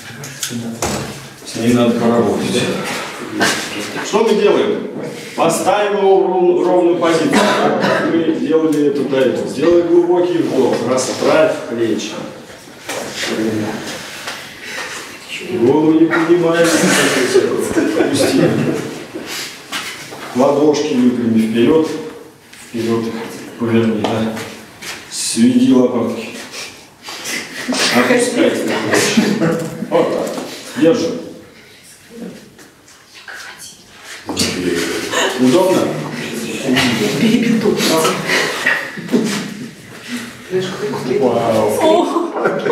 S1: С ней надо поработать. Что мы делаем? Поставим его в ров- ровную позицию. Как мы делали это до этого. Сделай глубокий вдох. Расправь плечи. Голову не поднимай. Пусти. Ладошки выпрями вперед. Вперед поверни, да. Сведи лопатки. Опускай плечи. Вот так. Держи. Удобно?
S6: Перебинтуй. Знаешь, какой
S1: Вау.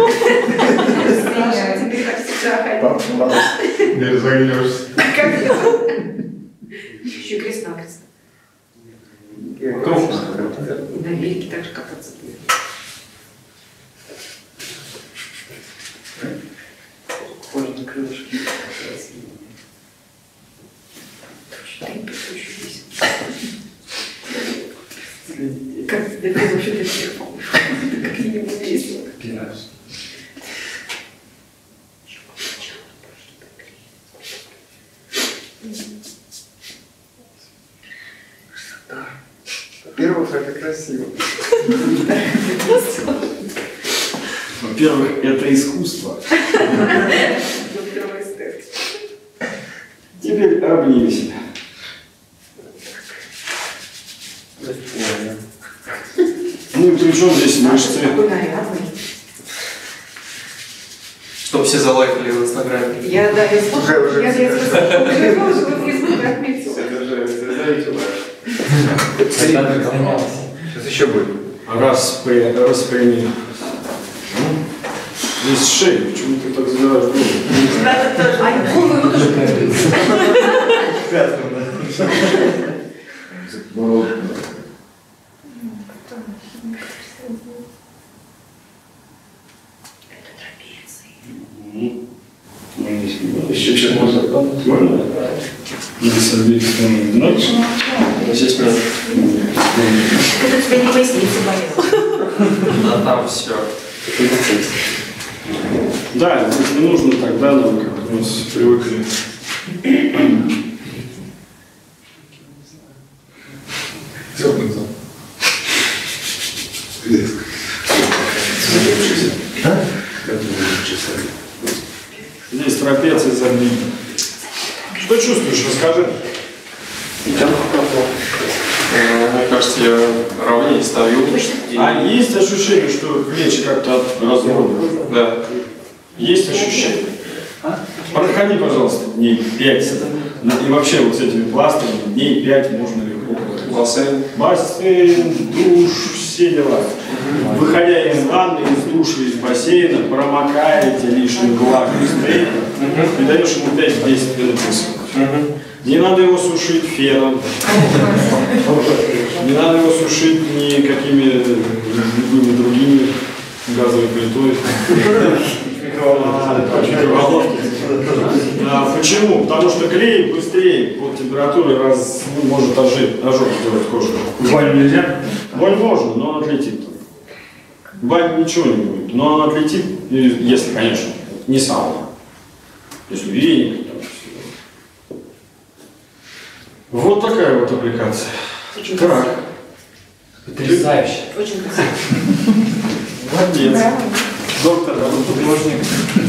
S6: Теперь так всегда ходить.
S2: Не разогнешься.
S6: Как я? Еще крест-накрест. На велике так же кататься.
S3: Похоже на крылышки.
S6: Как тебе это вообще для всех помнишь? Как минимум весело.
S3: Во-первых, это красиво.
S1: Во-первых, это искусство. Теперь обними себя. Ну и при чем здесь мышцы?
S6: Такой нарядный.
S3: Чтобы все залайкали в Инстаграме.
S6: Я, да, я слушала, я, я уже выложила в Фейсбук и отметила.
S5: Сейчас еще будет.
S1: Распря... Распрями. Здесь шея. Почему ты так задираешь голову?
S6: А голову его тоже путают.
S1: Еще что-то можно? Или с обеих сторон дальше?
S3: Здесь минут.
S6: Это у тебя не поясница болела.
S3: Да там все.
S1: Да, здесь не нужно тогда, нам как у нас привыкли. Здесь трапеция загни. Что чувствуешь? Расскажи.
S3: Мне кажется, я ровнее стою.
S1: А есть ощущение, что плечи как-то разровнены?
S3: Да.
S1: Есть ощущение? Проходи, пожалуйста, дней пять. И вообще вот с этими пластами дней пять можно легко.
S3: Бассейн.
S1: Бассейн, душ, все дела. Выходя из ванны, из душа, из бассейна, промокаете лишнюю влагу из тейпа и даешь ему пять-десять минут высохнуть. Не надо его сушить феном, не надо его сушить никакими любыми другими газовой плитой. А, почему? Потому что клей быстрее под температурой раз, ну, может ожог, ожог сделать кожу.
S2: Ваню нельзя?
S1: Вонь можно, но он отлетит. В бане ничего не будет, но он отлетит, если, конечно, не сауна. Если веник. Там, все. Вот такая вот аппликация.
S6: Очень
S1: Так.
S6: красиво.
S3: Потрясающе.
S6: Очень красиво.
S1: Молодец. Доктор, а вы художник.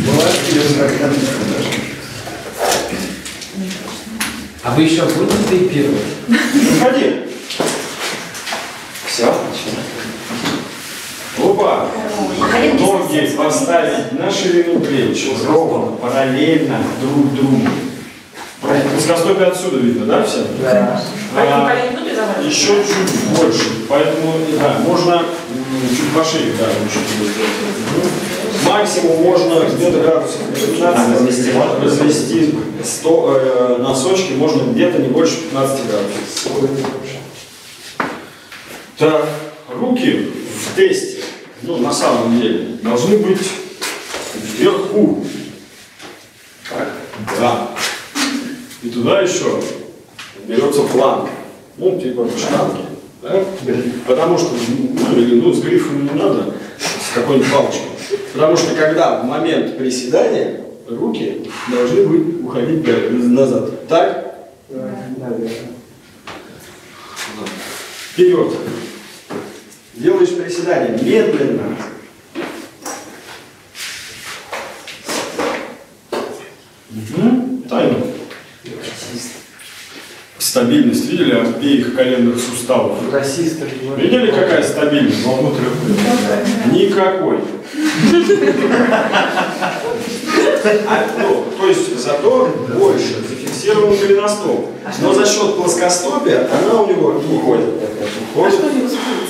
S8: А вы еще будете тейпировать?
S1: Выходи.
S8: Все, начинаем.
S1: Опа. Ноги поставить на ширину плеч. Ровно, параллельно друг другу. Плоскостопие отсюда видно, да, все?
S8: Да.
S1: А,
S6: Полин, внутрь,
S7: давай.
S1: еще чуть больше. Поэтому, да, можно м, чуть пошире, да, лучше будет сделать. Максимум можно где-то градусов пятнадцать развести сто, э, носочки, можно где-то не больше пятнадцати градусов. Так, руки в тесте, ну, на самом деле, должны быть вверху. Так, да. И туда еще берется планка. Ну, типа штанги. Да? Потому что, ну, или, ну, с грифом не надо, с какой-нибудь палочкой. Потому что когда в момент приседания руки должны быть уходить назад. Так?
S3: Да, наверное.
S1: Вперед. Делаешь приседание медленно. Угу. Тайно. Стабильность видели обеих коленных суставов?
S3: Расист.
S1: Видели, какая стабильность? Никакой. А, ну, то есть зато больше зафиксирован голеностоп. Но за счет плоскостопия она у него не уходит.
S7: А
S1: Уходит.
S7: что не успеется?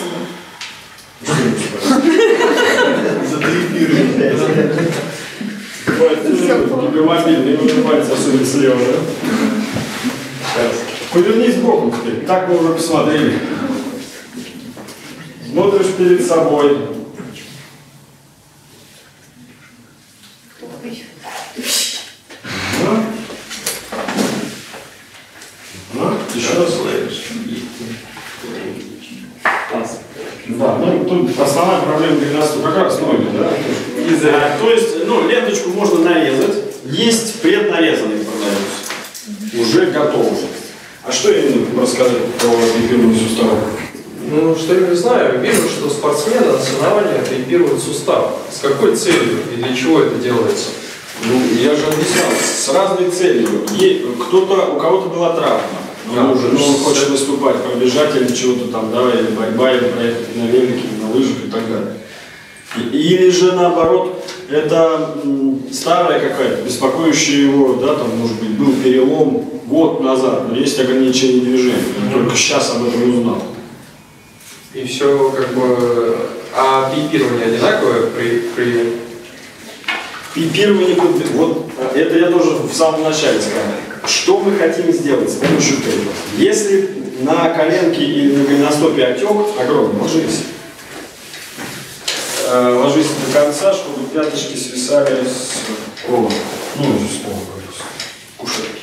S1: Гигамобильный, не пальцы особенно слева, да? Повернись боком теперь. Так мы уже посмотрели. Смотришь перед собой. Да? Да? Еще раз. Да, ну тут основная проблема голеностопа как раз ноги, да? А, то есть, ну, ленточку можно нарезать. Есть преднарезанные продаются. Уже готовы. А что именно рассказать про тейпирование суставов?
S3: Ну, что я не знаю, вижу, что спортсмены на соревнованиях тейпируют сустав. С какой целью и для чего это делается?
S1: Ну, я же объяснял, с разной целью. Кто-то, у кого-то была травма. Он уже, ну, он хочет выступать, пробежать или чего-то там, да, или борьба, или проехать на велике, на лыжах и так далее. Или же наоборот, это м, старая какая-то, беспокоящая его, да, там, может быть, был перелом год назад, но есть ограничение движения. Он только сейчас об этом узнал.
S3: И все как бы... А тейпирование одинаковое при... при...
S1: Тейпирование, вот это я тоже в самом начале сказал. Что мы хотим сделать с помощью тейпа? Если на коленке или на голеностопе отек огромный, ложись. Э, ложись до конца, чтобы пяточки свисали с пола. Ну, с пола, с кушетки.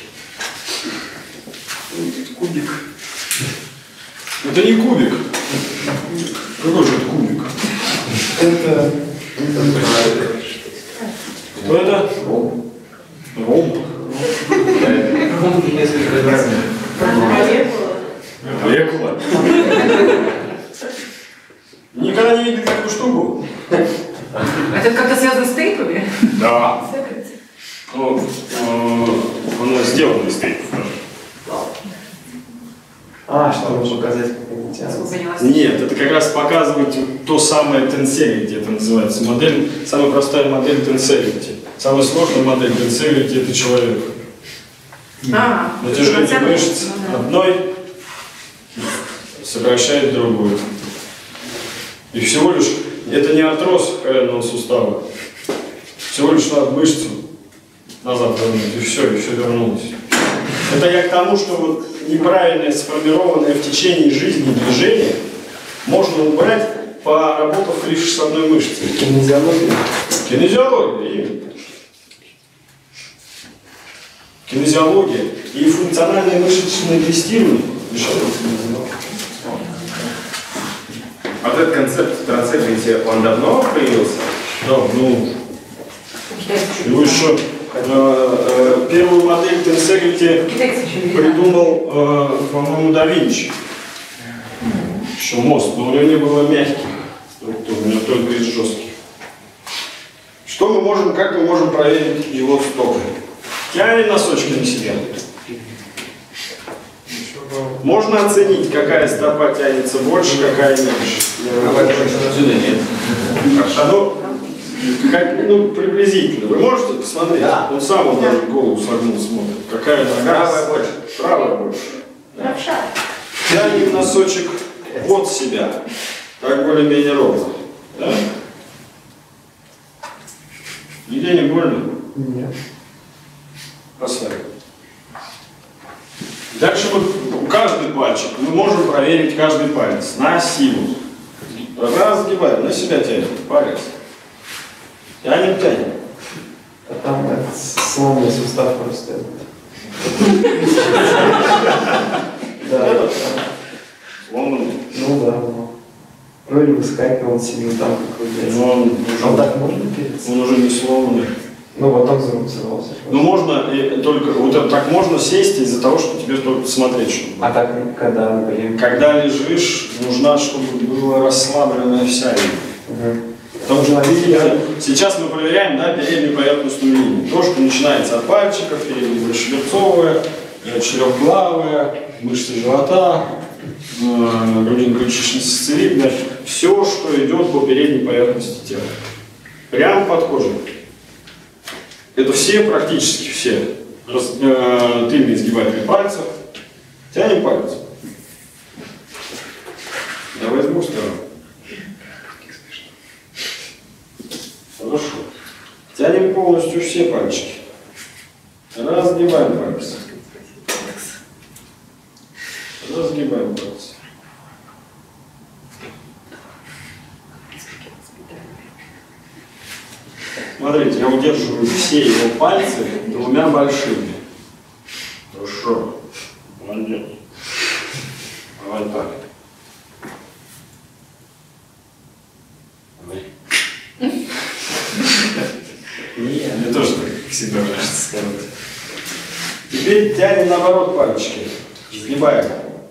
S1: Кубик. Это не кубик. Какой же это кубик?
S3: Это...
S1: Кто это? Ром. Ром.
S8: Ром несколько разных.
S1: Молекула. Никогда не видели такую штуку?
S7: Это как-то связано с тейпами?
S1: Да. Ну, э, оно сделано из тейпов.
S3: А, чтобы показать, как они тянутся.
S1: Нет, это как раз показывает то самое Tensegrity, это называется модель, самая простая модель Tensegrity. Самая сложная модель Tensegrity это человек.
S7: А,
S1: Натяжение мышц
S7: ну, да.
S1: одной сокращает другую. И всего лишь, это не артроз коленного сустава, всего лишь надо мышцу назад вернуть, и все, и все вернулось. Это я к тому, что вот неправильное сформированное в течение жизни движение можно убрать, поработав лишь с одной мышцей.
S3: Кинезиология.
S1: Кинезиология, именно. Кинезиология и функциональное мышечное тестирование.
S5: А вот этот концепт Tensegrity, он давно появился?
S1: Да, ну, его еще э, э, первую модель Tensegrity придумал, э, по-моему, да Винчи. Еще мост, но у него не было мягких структур, у него только из жестких. Что мы можем, как мы можем проверить его стопы? Тянем носочки на себя. Можно оценить, какая стопа тянется больше, какая меньше.
S5: Отсюда нет.
S1: Ну, как, ну, приблизительно. Вы можете посмотреть?
S5: Да.
S1: Он сам он даже голову согнул, смотрит. Какая нога?
S5: Правая больше.
S1: Правая больше.
S6: Правша.
S1: Тянем носочек под себя, так более-менее ровно. Да? Нигде не больно?
S3: Нет.
S1: Поставим. Дальше вот каждый пальчик, мы можем проверить каждый палец на силу. Разгибаем, на себя тянем палец. Тянем, тянем.
S3: А там это, сломанный сустав просто. Да.
S1: Сломанный.
S3: Ну да, ну. Вроде бы скайпе он сидел там какой-то.
S1: Но он,
S3: Он
S1: уже,
S3: так можно переться?
S1: он уже не сломанный.
S3: Ну вот он взорвался.
S1: Ну можно, и только вот это так можно сесть из-за того, что тебе только смотреть, чтобы.
S3: А так когда, блин?
S1: Когда лежишь, нужна, чтобы была расслабленная вся линия.
S3: Угу.
S1: Потому что, видите, сейчас мы проверяем, да, переднюю поверхностную линию. То, что начинается от пальчиков, передняя большеперцовая, четырехглавая, мышцы живота, грудинно-ключично-сосцевидная, все, что идет по передней поверхности тела. Прямо под кожей. Это все, практически все, раз, э, тыльные изгибатели пальцев. Тянем палец. Давай с двух сторон. Хорошо. Тянем полностью все пальчики. Разгибаем пальцы. Разгибаем пальцы. Смотрите, я удерживаю все его пальцы двумя большими. Хорошо. Молодец. Вот так. Давай. Нет, мне тоже так всегда нравится сказать. Теперь тянем наоборот пальчики. Сгибаем.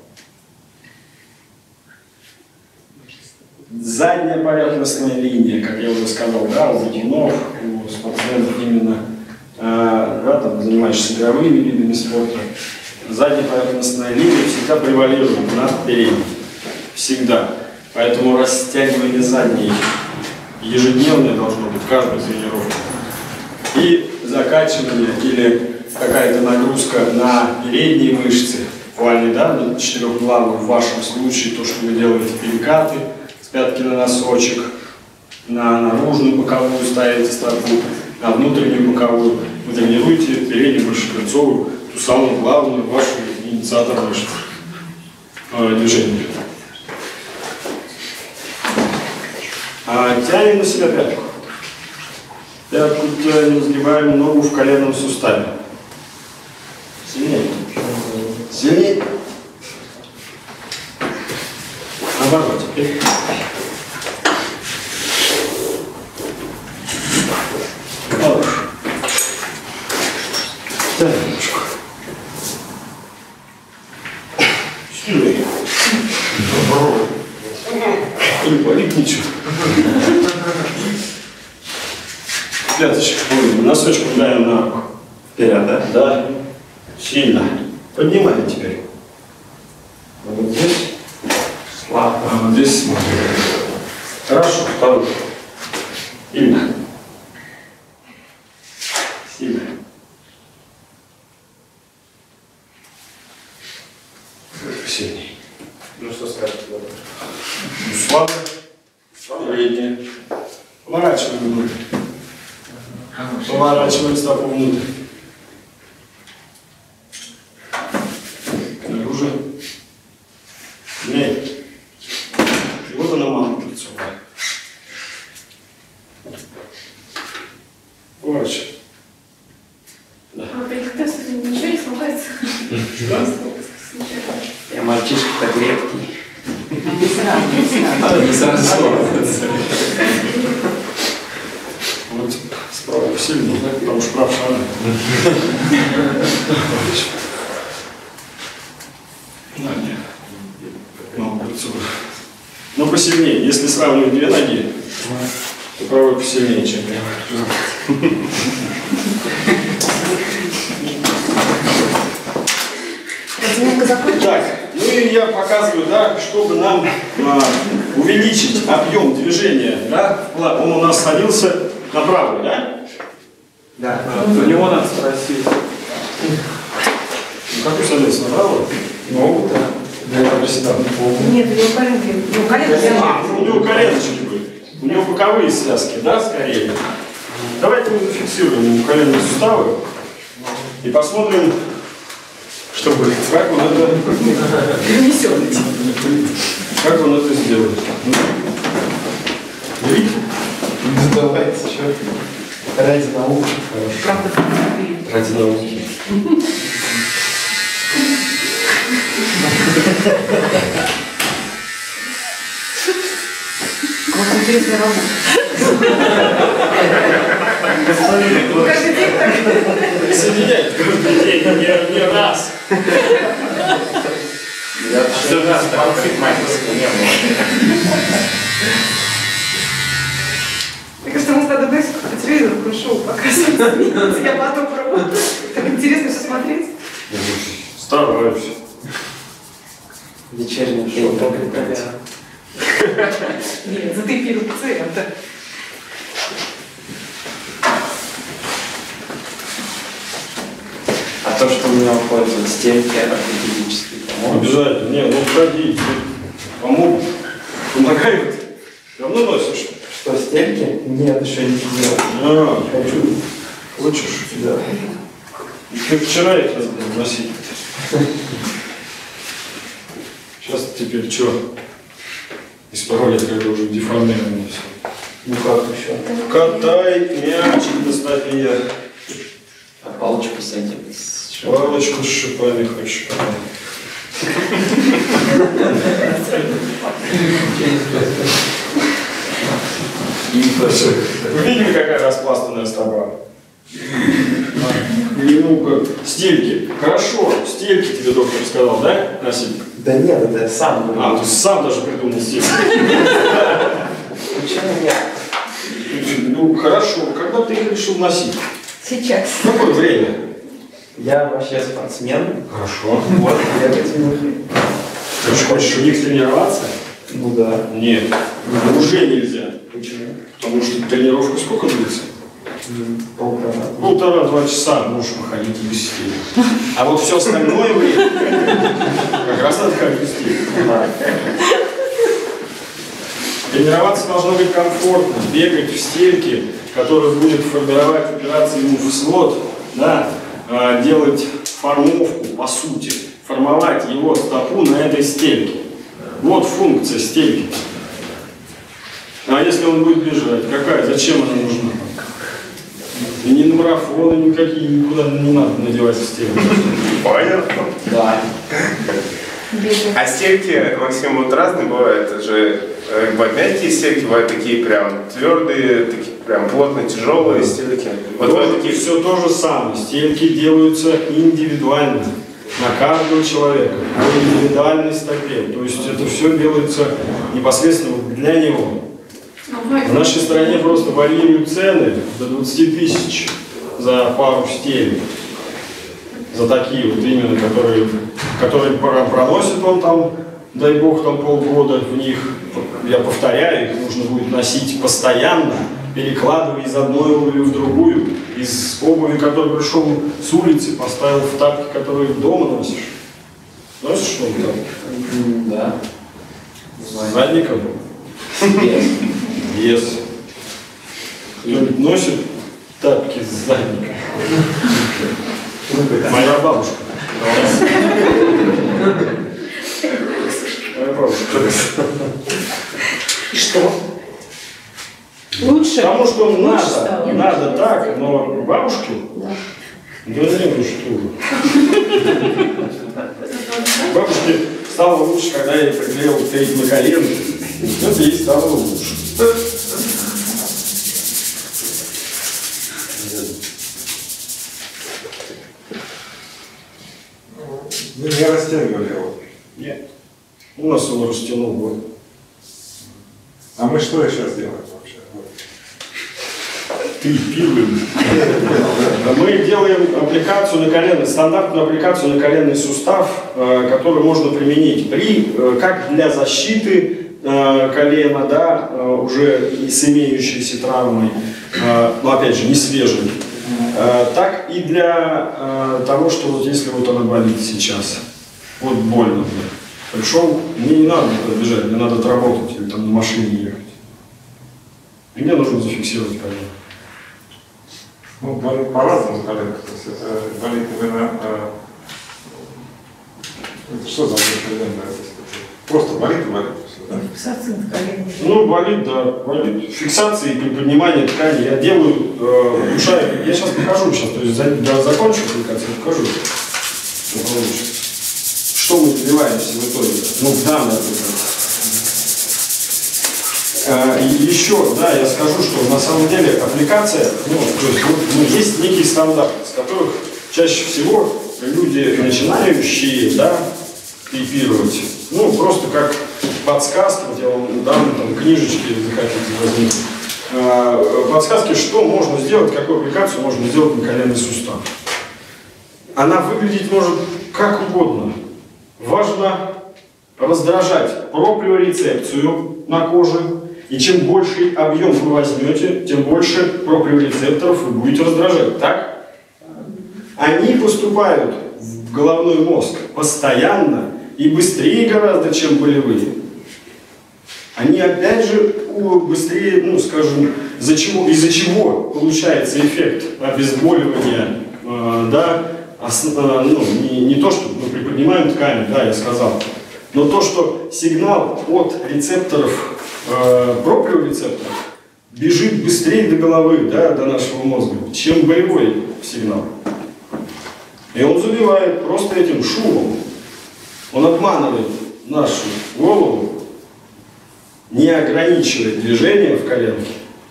S1: Задняя поверхностная линия, как я уже сказал, да, у бегунов, у спортсменов именно, э, да, там, занимающихся игровыми видами спорта, задняя поверхностная линия всегда превалирует над передней. Всегда. Поэтому растягивание задней ежедневное должно быть в каждой тренировке. И закачивание или какая-то нагрузка на передние мышцы, буквально, да, на четырехглавую в вашем случае, то, что вы делаете перекаты, пятки на носочек, на наружную боковую ставите стопу, на внутреннюю боковую. Вы тренируете переднюю большеперцовую, ту самую главную вашу инициатор мышц э, движения. А тянем на себя пятку. Пятку тянем, сгибаем ногу в коленном суставе. Сильнее. Сильнее. Наоборот, теперь. Хорошо. Тянем немножко. Сильнее. Не болит ничего. Пяточек. Носочком даем на руку.
S3: Вперед, да?
S1: Да. Сильно. Поднимаем теперь. Вот здесь.
S3: Слабо.
S1: А вот здесь смотрим. Хорошо, второй. Сильно. Сильно. Сильнее.
S5: Ну что скажете?
S1: Ну, слабо. Среднее. Поворачиваем внутрь. Поворачиваем стопу внутрь. Наружу. Нет. И вот она мама лицевая. Поворачиваем. Да.
S6: А при тесте ничего не сломается?
S1: Да?
S3: Я мальчишка-то крепкий.
S7: Не сразу, не сразу.
S3: Не сразу.
S1: Вот справа сильнее, потому что правша она. Да, нет. Ногу лицевую. Но посильнее. Если сравнивать две ноги, то правая посильнее, чем левая. Так, ну и я показываю, да, чтобы нам а, увеличить объем движения, да, он у нас садился на правую, да?
S3: Да. У него надо спросить.
S1: Ну, как он садился на правую?
S3: Ну, да.
S1: Да я приседал.
S6: Нет, у него коленки. Ну, коленки.
S1: А, ну, у него коленочки были. У него боковые связки, да, скорее. Давайте мы зафиксируем ему коленные суставы и посмотрим, что будет. Как он это
S6: Несет.
S1: Как он это сделает. Видите?
S8: Ну давайте, что? Ради науки.
S6: Правда,
S1: Ради науки.
S6: вот интересная работа. Каждый день так.
S1: Присоединяйтесь каждый день, не, не раз.
S8: Я все раз парикмахерской не было.
S6: Мне кажется, мы тогда дальше по телевизору такое шоу показывают. Я потом пробую. Так интересно все смотреть.
S1: Стараюсь.
S8: Вечерний шоу.
S6: Нет, затейпируй пациента.
S8: А то, что у меня уходят стенки ортопедические, по-моему.
S1: Обязательно. Не, ну ходи, помогут. Помогают. Давно носишь?
S8: Что, стенки? Нет, еще не делал.
S1: А, хочу. Хочешь?
S8: Да.
S1: Ты вчера их надо было носить. Сейчас теперь что? Из пару лет, когда уже деформировано все.
S8: Ну как еще?
S1: Катай, мячик, доставия.
S8: А палочку с этим? С шипом?
S1: Палочку с шипами хочешь. Вы видели, какая распластанная стопа? И ну-ка, стельки. Хорошо, стельки тебе доктор сказал, да, носить?
S8: Да нет, это я сам был.
S1: А, ты сам даже придумал стельки.
S8: Почему нет?
S1: Ну, хорошо. Когда ты их решил носить?
S6: Сейчас.
S1: В какое время?
S8: Я вообще спортсмен.
S1: Хорошо.
S8: Вот, я этим уже.
S1: Ты же хочешь у них тренироваться?
S8: Ну да.
S1: Нет. Уже нельзя.
S8: Почему?
S1: Потому что тренировка сколько длится?
S8: Полтора.
S1: Полтора-два часа можешь походить и без стели. А вот все остальное время как раз надо ходить без стели. Тренироваться должно быть комфортно. Бегать в стельке, которая будет формировать операции мув-слот, да, э, делать формовку, по сути, формовать его стопу на этой стельке. Вот функция стельки. А если он будет бежать, какая? Зачем она нужна? И ни на марафоны никакие, никуда не надо надевать стельки.
S5: Понятно.
S8: Да.
S5: А стельки, Максим, вот разные бывают. Это же э, бывают мягкие стельки, бывают такие прям твердые, такие прям плотно тяжелые стельки. Вот
S1: Вот
S5: бывают такие.
S1: все то же самое. Стельки делаются индивидуально на каждого человека, по индивидуальной стопе. То есть это все делается непосредственно вот для него. В нашей стране просто варьируют цены до двадцати тысяч за пару стелей. За такие вот именно, которые, которые проносит он там, дай бог, там полгода в них. Я повторяю, их нужно будет носить постоянно, перекладывая из одной обуви в другую. Из обуви, которую пришел с улицы, поставил в тапки, которые дома носишь. Носишь что там?
S8: Да.
S1: С задником?
S8: Без.
S1: Без. Кто-нибудь носит тапки с задником? Моя бабушка. Моя бабушка.
S6: И что? Лучше?
S1: Потому что
S6: Лучше
S1: надо,
S6: стало.
S1: надо так, но бабушке?
S6: Да.
S1: Да нет, ну что вы. Бабушке стало лучше, когда я ей приклеил тейп на колено. Это ей стало лучше.
S2: Вы не растягивали его.
S1: Нет. У нас его растянул вот.
S2: А мы что сейчас делаем вообще? Вот.
S1: Ты пилым. Мы делаем аппликацию на колено, стандартную аппликацию на коленный сустав, э, которую можно применить при, э, как для защиты э, колена, да, э, уже и с имеющейся травмой, э, но опять же не свежей, э, так и для э, того, что вот если вот она болит сейчас, вот больно, Пришел, мне не надо никуда бежать, мне надо отработать или там на машине ехать. И мне нужно зафиксировать колено.
S2: Ну, болит по-разному коленка. То есть это болит именно... Э, это что за болит? Просто болит и болит. Да?
S7: Фиксация на колене.
S1: Ну, болит, да, болит. Фиксации и приподнимание ткани я делаю, э, улучшаю. Я сейчас покажу, сейчас, то есть за, да, закончу аппликацию, покажу. Что получится. Что мы добиваемся в итоге? Ну, в данной аппликации. Э, и еще, да, я скажу, что на самом деле аппликация, ну, то есть вот, ну, есть некий стандарт, с которых чаще всего люди начинающие, да, тейпировать, ну, просто как подсказки, вот я вам дам там книжечки, если захотите, возьмите. Э, подсказки, что можно сделать, какую аппликацию можно сделать на коленный сустав. Она выглядеть может как угодно. Важно раздражать проприорецепцию на коже. И чем больший объем вы возьмете, тем больше проприорецепторов вы будете раздражать. Так? Они поступают в головной мозг постоянно и быстрее гораздо, чем болевые. Они опять же быстрее, ну скажем, из-за чего, из-за чего получается эффект обезболивания, э, да, ос, э, ну, не, не то, что мы приподнимаем ткань, да, я сказал, но то, что сигнал от рецепторов, э, проприорецепторов бежит быстрее до головы, да, до нашего мозга, чем болевой сигнал. И он забивает просто этим шумом. Он обманывает нашу голову, не ограничивает движение в коленке.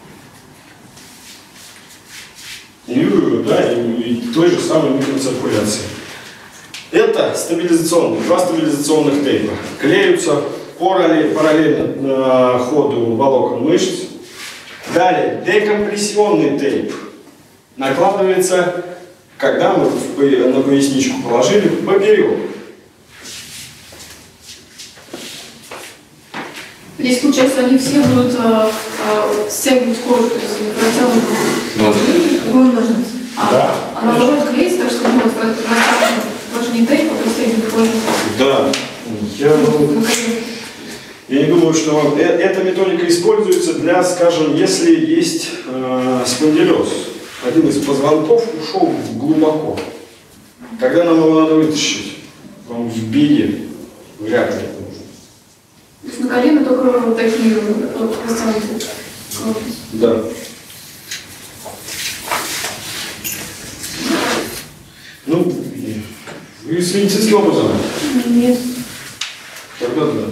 S1: И, да, и, и той же самой микроциркуляции. Это стабилизационные, два стабилизационных тейпа. Клеются параллельно э, ходу волокон мышц. Далее декомпрессионный тейп накладывается, когда мы в, на поясничку положили, поперек.
S6: Здесь получается, они все будут а, а, стягивать кожу, то есть протянут.
S7: Можно.
S6: А,
S1: Да.
S6: а наоборот клеится, так что ну, тоже не тейп, а стягивает кожу.
S1: Да. Я, я не думаю, что э, эта методика используется для, скажем, если есть э, спондилез. Один из позвонков ушел глубоко. Когда нам его надо вытащить? Вам в беде. Вряд ли.
S6: То есть на колено только вот такие вот растянутые.
S1: Да. Ну, вы с медицинским образом?
S6: Нет.
S1: Тогда да.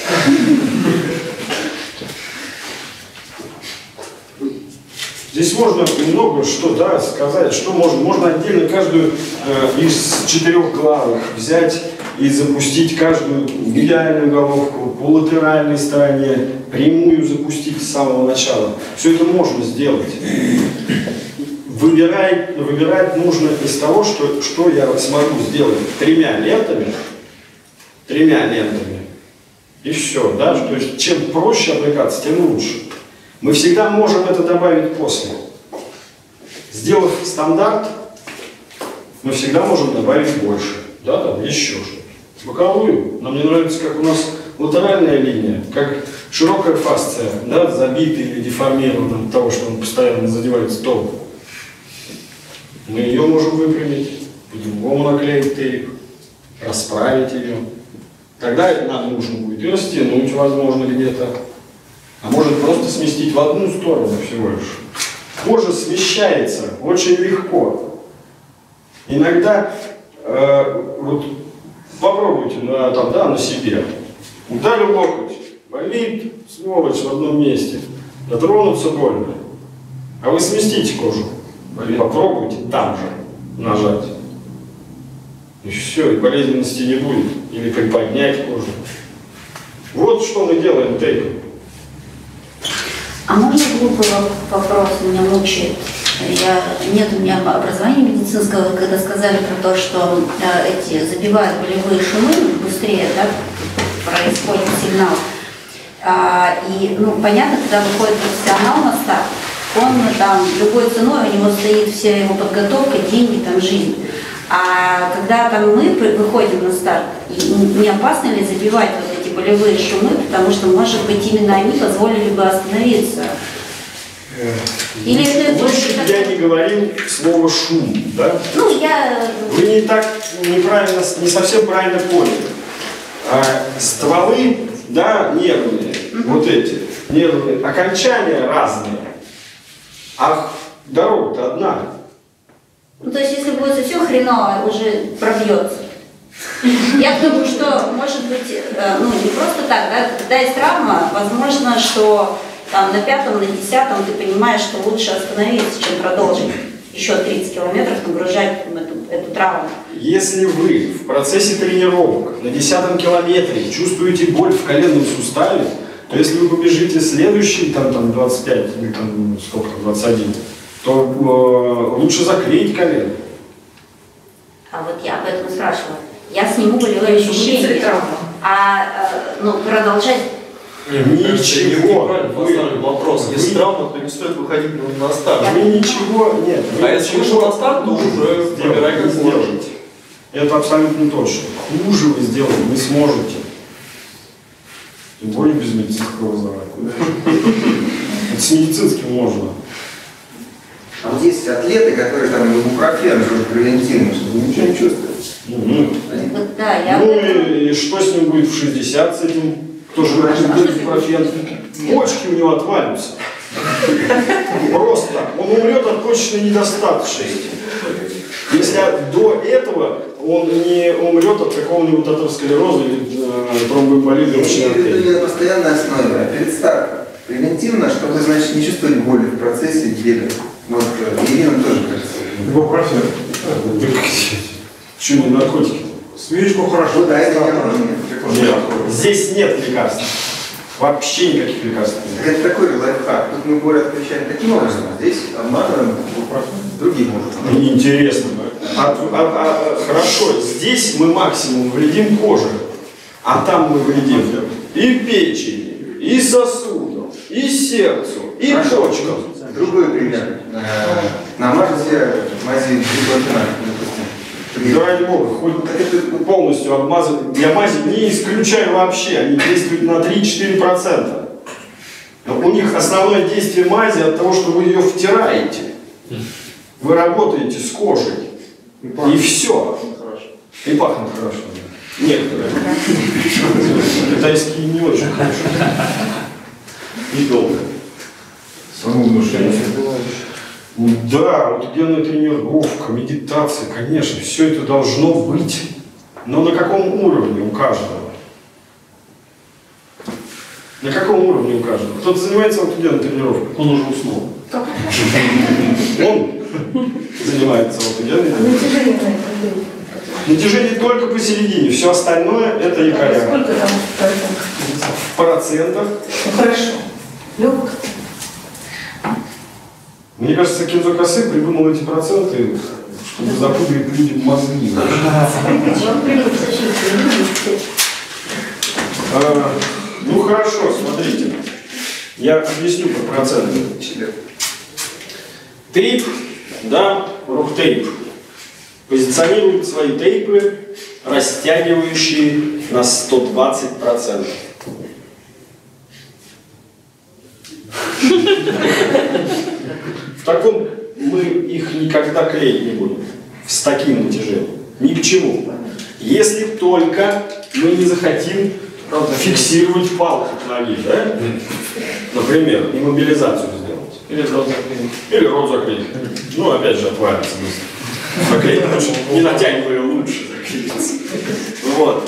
S1: Здесь можно много что, да, сказать, что можно. Можно отдельно каждую э, из четырех главок взять и запустить каждую медиальную головку по латеральной стороне, прямую запустить с самого начала. Все это можно сделать. Выбирать, выбирать нужно из того, что, что я смогу сделать тремя лентами, тремя лентами, и все. Да? То есть, чем проще аппликация, тем лучше. Мы всегда можем это добавить после. Сделав стандарт, мы всегда можем добавить больше. Да, там еще что-то. Боковую. Нам не нравится, как у нас латеральная линия, как широкая фасция, да, забитая или деформирована от того, что он постоянно задевает стол. Мы ее можем выпрямить, по-другому наклеить тейп, расправить ее. Тогда это нам нужно будет и растянуть, возможно, где-то. А может просто сместить в одну сторону всего лишь. Кожа смещается очень легко. Иногда, э, вот попробуйте на, там, да, на себе. Ударил локоть, болит, сволочь, в одном месте. Дотронуться больно. А вы сместите кожу. Попробуйте там же нажать. И все, и болезненности не будет. Или приподнять кожу. Вот что мы делаем тейпом.
S9: А можно глупый вопрос, меня мучает? Я, нет у меня образования медицинского, когда сказали про то, что э, эти забивают болевые шумы быстрее, да, происходит сигнал. А, и, ну, понятно, когда выходит профессионал на старт, он там любой ценой, у него стоит вся его подготовка, деньги, там, жизнь. А когда там мы выходим на старт, не опасно ли забивать вот эти болевые шумы, потому что, может быть, именно они позволили бы остановиться? Или это
S1: больше
S9: так...
S1: Я не говорил слово «шум», да?
S9: Ну, я...
S1: Вы не так, неправильно, не совсем правильно поняли. А, стволы, да, нервные, угу. вот эти, нервные, окончания разные, а дорога-то одна.
S9: Ну, то есть, если будет совсем хреново, уже пробьется. Я думаю, что, может быть, ну, не просто так, да, когда есть травма, возможно, что там на пятом, на десятом ты понимаешь, что лучше остановиться, чем продолжить еще тридцать километров нагружать эту, эту травму.
S1: Если вы в процессе тренировок на десятом километре чувствуете боль в коленном суставе, то если вы побежите следующий, там, там двадцать пять, или там сколько, двадцать один, то э, лучше заклеить колено.
S9: А вот я об этом спрашивала. Я сниму болевые ощущения, а э, ну, продолжать...
S1: Ничего.
S3: Вы, вопрос. Если вы... травма, то не стоит выходить на старт.
S1: Вы ничего, нет. Вы
S3: а если вышел на старт, то уже
S1: проверять не сделаете. Это абсолютно точно. Хуже вы сделать не сможете. Тем более без медицинского образования. Это с медицинским можно.
S10: А вот есть атлеты, которые там ибупрофен, что превентивно, чтобы ничего не чувствуют.
S1: Угу.
S9: Вот, да, я
S1: ну и, и что с ним будет в шестьдесят с этим? Кто же ибупрофен? Почки у него отвалятся. Просто. Он умрет от почечной недостаточности. Если до этого он не умрет от какого-нибудь атеросклероза или э, тромбоэмболии общей артерии.
S10: Это на постоянной основе. А перед стартом превентивно, чтобы, значит, не чувствовать боли в процессе бега. Вот Ирина тоже кажется.
S2: Ибупрофен.
S1: Что, не наркотики?
S2: Свечку хорошо.
S10: Ну, да, это
S1: нет. Здесь нет лекарств. Вообще никаких лекарств нет.
S10: Так это такой лайфхак. Тут мы боль отключаем таким образом, а здесь обматываем другим образом.
S1: Интересно. А, а, а, хорошо, здесь мы максимум вредим коже, а там мы вредим и печени, и сосудам, и сердцу, и
S10: хорошо.
S1: Почкам.
S10: Другой пример. Намажете мази гидрокинат, допустим.
S1: Да, ради бога, хоть полностью обмазывать. Я мази не исключаю вообще, они действуют на три-четыре процента. У них основное действие мази от того, что вы ее втираете. Вы работаете с кожей. И, и все. И пахнет хорошо. Некоторые. Китайские не очень хорошо. И долго.
S2: Самовнушение.
S1: Да, вот генная тренировка, медитация, конечно, все это должно быть. Но на каком уровне у каждого? На каком уровне у каждого? Кто-то занимается аутогенной тренировкой?
S3: Он уже уснул.
S1: Он занимается аутогенной тренировкой. Натяжение только посередине, все остальное это якоря.
S6: Сколько там процентов?
S1: В процентах.
S6: Ну, хорошо. Легко.
S1: Мне кажется, Кензо Касэ придумал эти проценты, чтобы запудрить людям мозги. а, ну хорошо, смотрите. Я объясню про проценты. Тейп, да, руктейп, позиционирует свои тейпы, растягивающие на сто двадцать процентов. В таком мы их никогда клеить не будем. С таким натяжением. Ни к чему. Если только мы не захотим фиксировать палку ноги, да? Например, иммобилизацию сделать.
S3: Или рот закрыть.
S1: Или рот закрыть. Ну, опять же, отвалится быстро. Заклеить лучше. Не натягивая, лучше заклеится. Вот.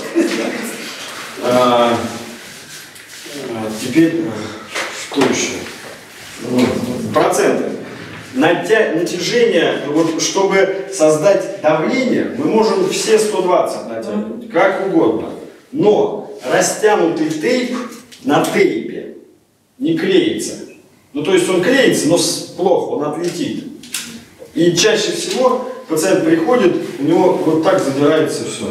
S1: А, а, теперь, что еще? Проценты. Натя... Натяжение, вот, чтобы создать давление, мы можем все сто двадцать натягивать, как угодно. Но растянутый тейп на тейпе не клеится. Ну, то есть он клеится, но плохо, он отлетит. И чаще всего пациент приходит, у него вот так задирается все.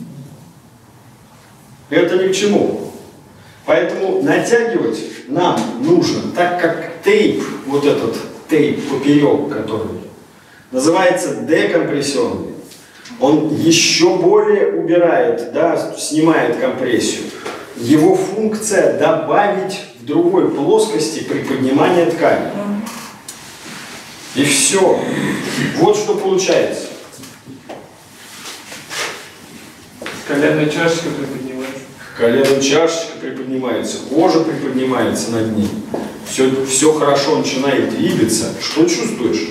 S1: Это ни к чему. Поэтому натягивать нам нужно, так как тейп, вот этот тейп поперек, который называется декомпрессионный. Он еще более убирает, да, снимает компрессию. Его функция добавить в другой плоскости приподнимание ткани. И все. Вот что получается.
S3: Коленная чашечка приподнимается.
S1: Коленная чашечка приподнимается, кожа приподнимается над ней. Все, все хорошо начинает двигаться. Что чувствуешь?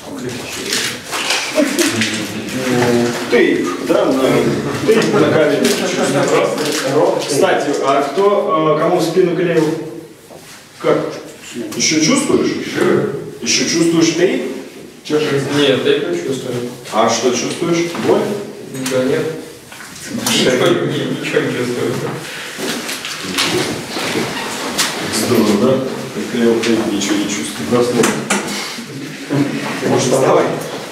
S1: Тейп, да, на, тейп на колене. Кстати, а кто, кому в спину клеил? Как? Еще чувствуешь? Еще чувствуешь тейп?
S3: Нет, тейп не чувствую.
S1: А что чувствуешь? Боль?
S3: Да нет. Ничего, ничего не чувствую.
S1: Здорово, да? Клеил тейп, ничего не чувствую. Просто. Может, давай.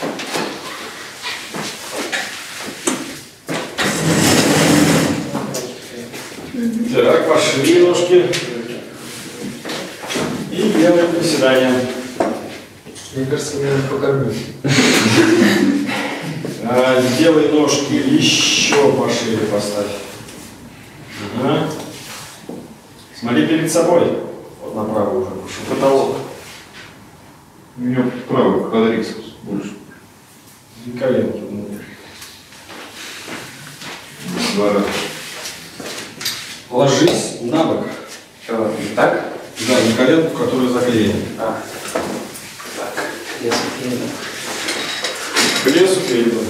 S1: Так, пошли ножки. И делаем приседания.
S3: Мне кажется, мне надо покормить.
S1: А, сделай ножки еще пошире поставь. Ага. Смотри перед собой. Вот направо уже. Потолок.
S2: У меня правый квадрикс больше.
S1: И коленки.
S2: Два раза.
S1: Ложись на бок.
S8: Что, так?
S1: Да, на коленку, которая заклеена.
S8: А. Так, я заклеена.
S1: К лесу перейдем.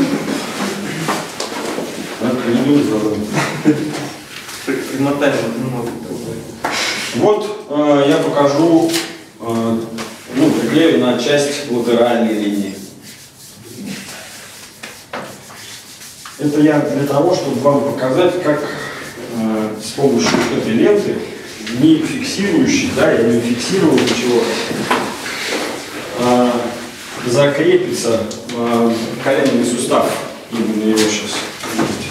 S1: Так, не забыл.
S8: Примотали одну ногу другой.
S1: Вот э, я покажу, э, ну, приклею на часть латеральной линии. Это я для того, чтобы вам показать, как э, с помощью вот этой ленты, не фиксирующей, да, я не фиксировал ничего, э, закрепится э, коленный сустав. Именно его сейчас видите.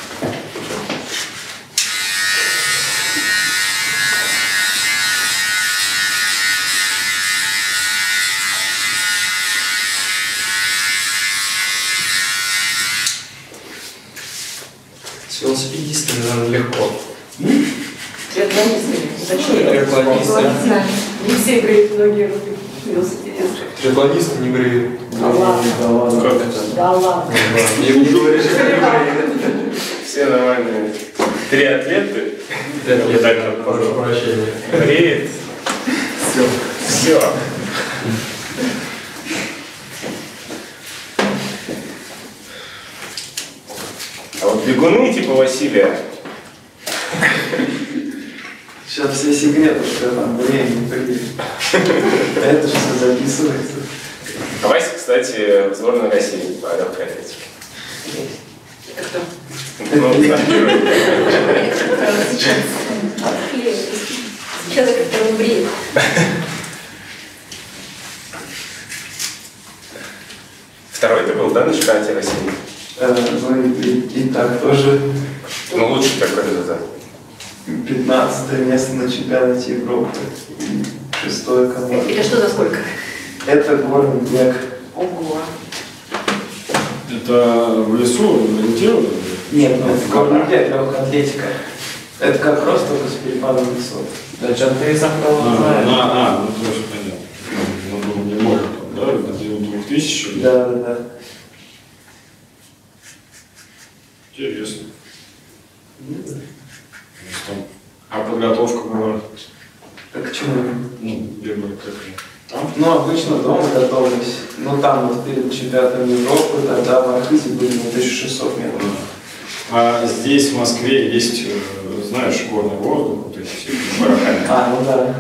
S3: С велосипедистами, наверное, легко.
S6: Триатлонисты. Зачем?
S3: Триатлонисты.
S6: Не все греют ноги велосипедисты.
S3: Триатлонисты не бреют.
S6: Да ладно.
S3: Да ладно.
S5: Как это?
S6: Да ладно.
S3: Я не говорю, что не бреют.
S5: Все нормальные. Три атлеты.
S3: Я
S5: так
S3: так прошу прощения.
S5: Бреет. Все. Все. А вот бегуны типа Василия.
S8: Сейчас все секреты, что я там брею, не брею. Это же все записывается.
S5: А Вася, кстати, в сборной России по легкой атлетике.
S6: Это кто?
S5: Ну, да.
S9: Человек, который бреет.
S5: Второй ты был, да, на чемпионате России?
S8: Э, Ну и, и, и так тоже.
S5: Ну, лучше какой результат?
S8: пятнадцатое место на чемпионате Европы. И шестое команда.
S6: Это что за сколько?
S8: Это горный бег.
S6: Ого.
S1: Это в лесу ориентировано?
S8: Нет, это горный бег, легкая атлетика. Это как раз только с перепадом высот.
S3: Да, что ты сам
S1: А,
S3: кого знаешь.
S1: на, а, ну тоже понятно. Ну, ну, не может, да, это дело двух тысяч.
S8: Да, да, да.
S1: Интересно. Там, а подготовка была,
S8: Так к чему?
S1: ну, бегали как там?
S8: Ну, обычно дома готовились. Ну, там вот перед чемпионатом Европы, тогда в Архизе были на тысячу шестьсот метров.
S1: А здесь, в Москве, есть, э, знаешь, горный воздух, вот эти все бараханы.
S8: А, ну да.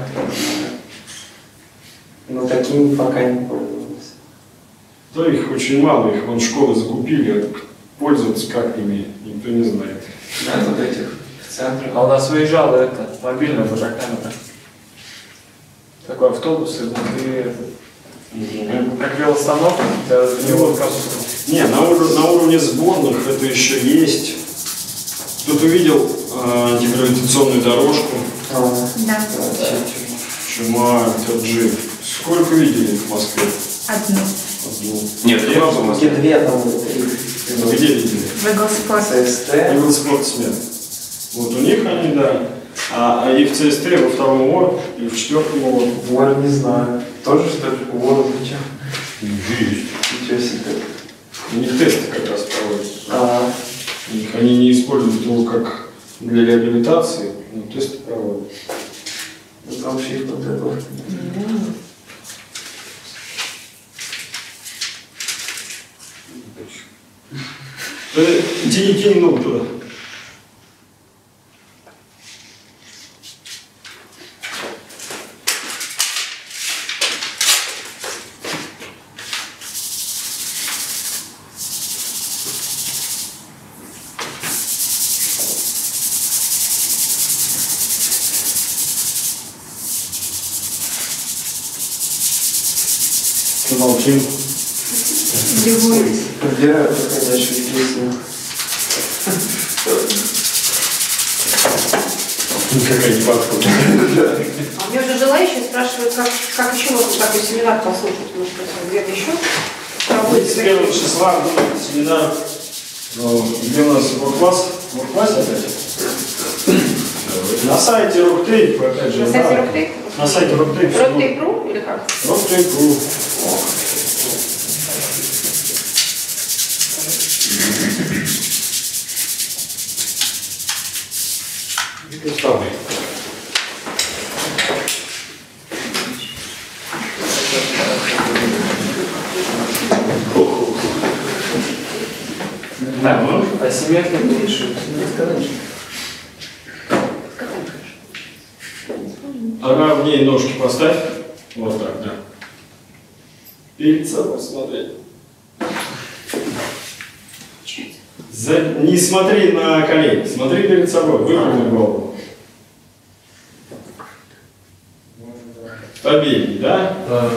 S8: Но такими пока не пользовались.
S1: Да их очень мало, их вон школы закупили, а пользоваться как ими никто не знает.
S8: Да, вот этих в центре.
S3: А у нас выезжала это, мобильная фотокамера. Такой автобус, и внутри как велостановка, в него капсула.
S1: Не, на, ур- на уровне сборных это еще есть. Кто-то видел э, антигравитационную дорожку?
S8: А,
S9: Да.
S8: да.
S1: Чума, Джип. Сколько видели их в Москве?
S6: Одну.
S4: Нет, я вам
S8: Где две там, три.
S1: Где видели?
S6: В Эглспорт.
S8: ЦСТ.
S1: Эглспортсмен. Вот у них они, да. А, а и в ЦСТ во втором ОР, и в четвертом ОР.
S8: Вор не знаю. Тоже что ли? Вор зачем?
S1: Есть.
S8: Ничего себе.
S1: У них тесты как раз проводятся.
S8: А,
S1: У них они не используют его как для реабилитации, но тесты проводят.
S8: это вообще их подготовка.
S1: Э, Иди, иди, ну, туда. Молчим.
S6: Любуюсь.
S8: Подбираю подходящую песню.
S1: Никакая не подходит.
S6: А у меня уже желающие спрашивают, как, как еще можно такой семинар послушать, может быть, где-то еще проводится.
S1: тридцать первого числа будет семинар, ну, где у нас ворк-класс, ворк-класс опять. На сайте Роктейп, опять же.
S6: На сайте
S1: да.
S6: Роктейп?
S1: На сайте Роктейп.
S6: Роктейп.ру или как?
S1: Роктейп.ру. Вставай.
S8: А, ну, а семья как не решит? Не сказать.
S1: Ровнее ножки поставь. Вот так, да. Перед собой смотри. За... Не смотри на колени, смотри перед собой, выпрями голову. Стабильней, да?
S8: Да.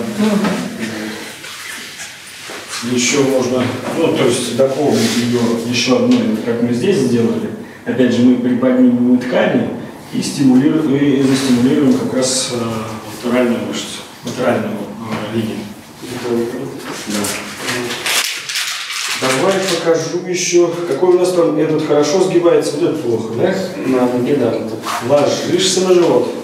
S1: Еще можно, ну, то есть дополнить ее еще одной, вот как мы здесь сделали. Опять же, мы приподнимем ткани и стимулируем, и застимулируем как раз э, латеральную мышцу, латеральную э, линию. Да. Давай покажу еще, какой у нас там этот хорошо сгибается, вот этот плохо, да?
S8: На ноги, да.
S1: Ложишься на живот.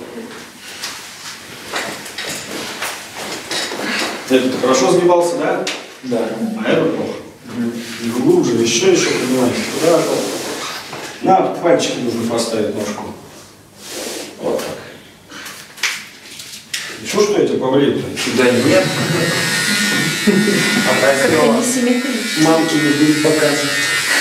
S1: Этот хорошо сгибался, да?
S8: Да.
S1: А это плохо. Угу. Глубже, еще, еще поднимайся. Туда, туда. На пальчики нужно поставить ножку. Вот так. Еще что я тебе повлияет?
S8: Сюда нет.
S6: Как-то несимметрично.
S8: Мамки не будут показывать.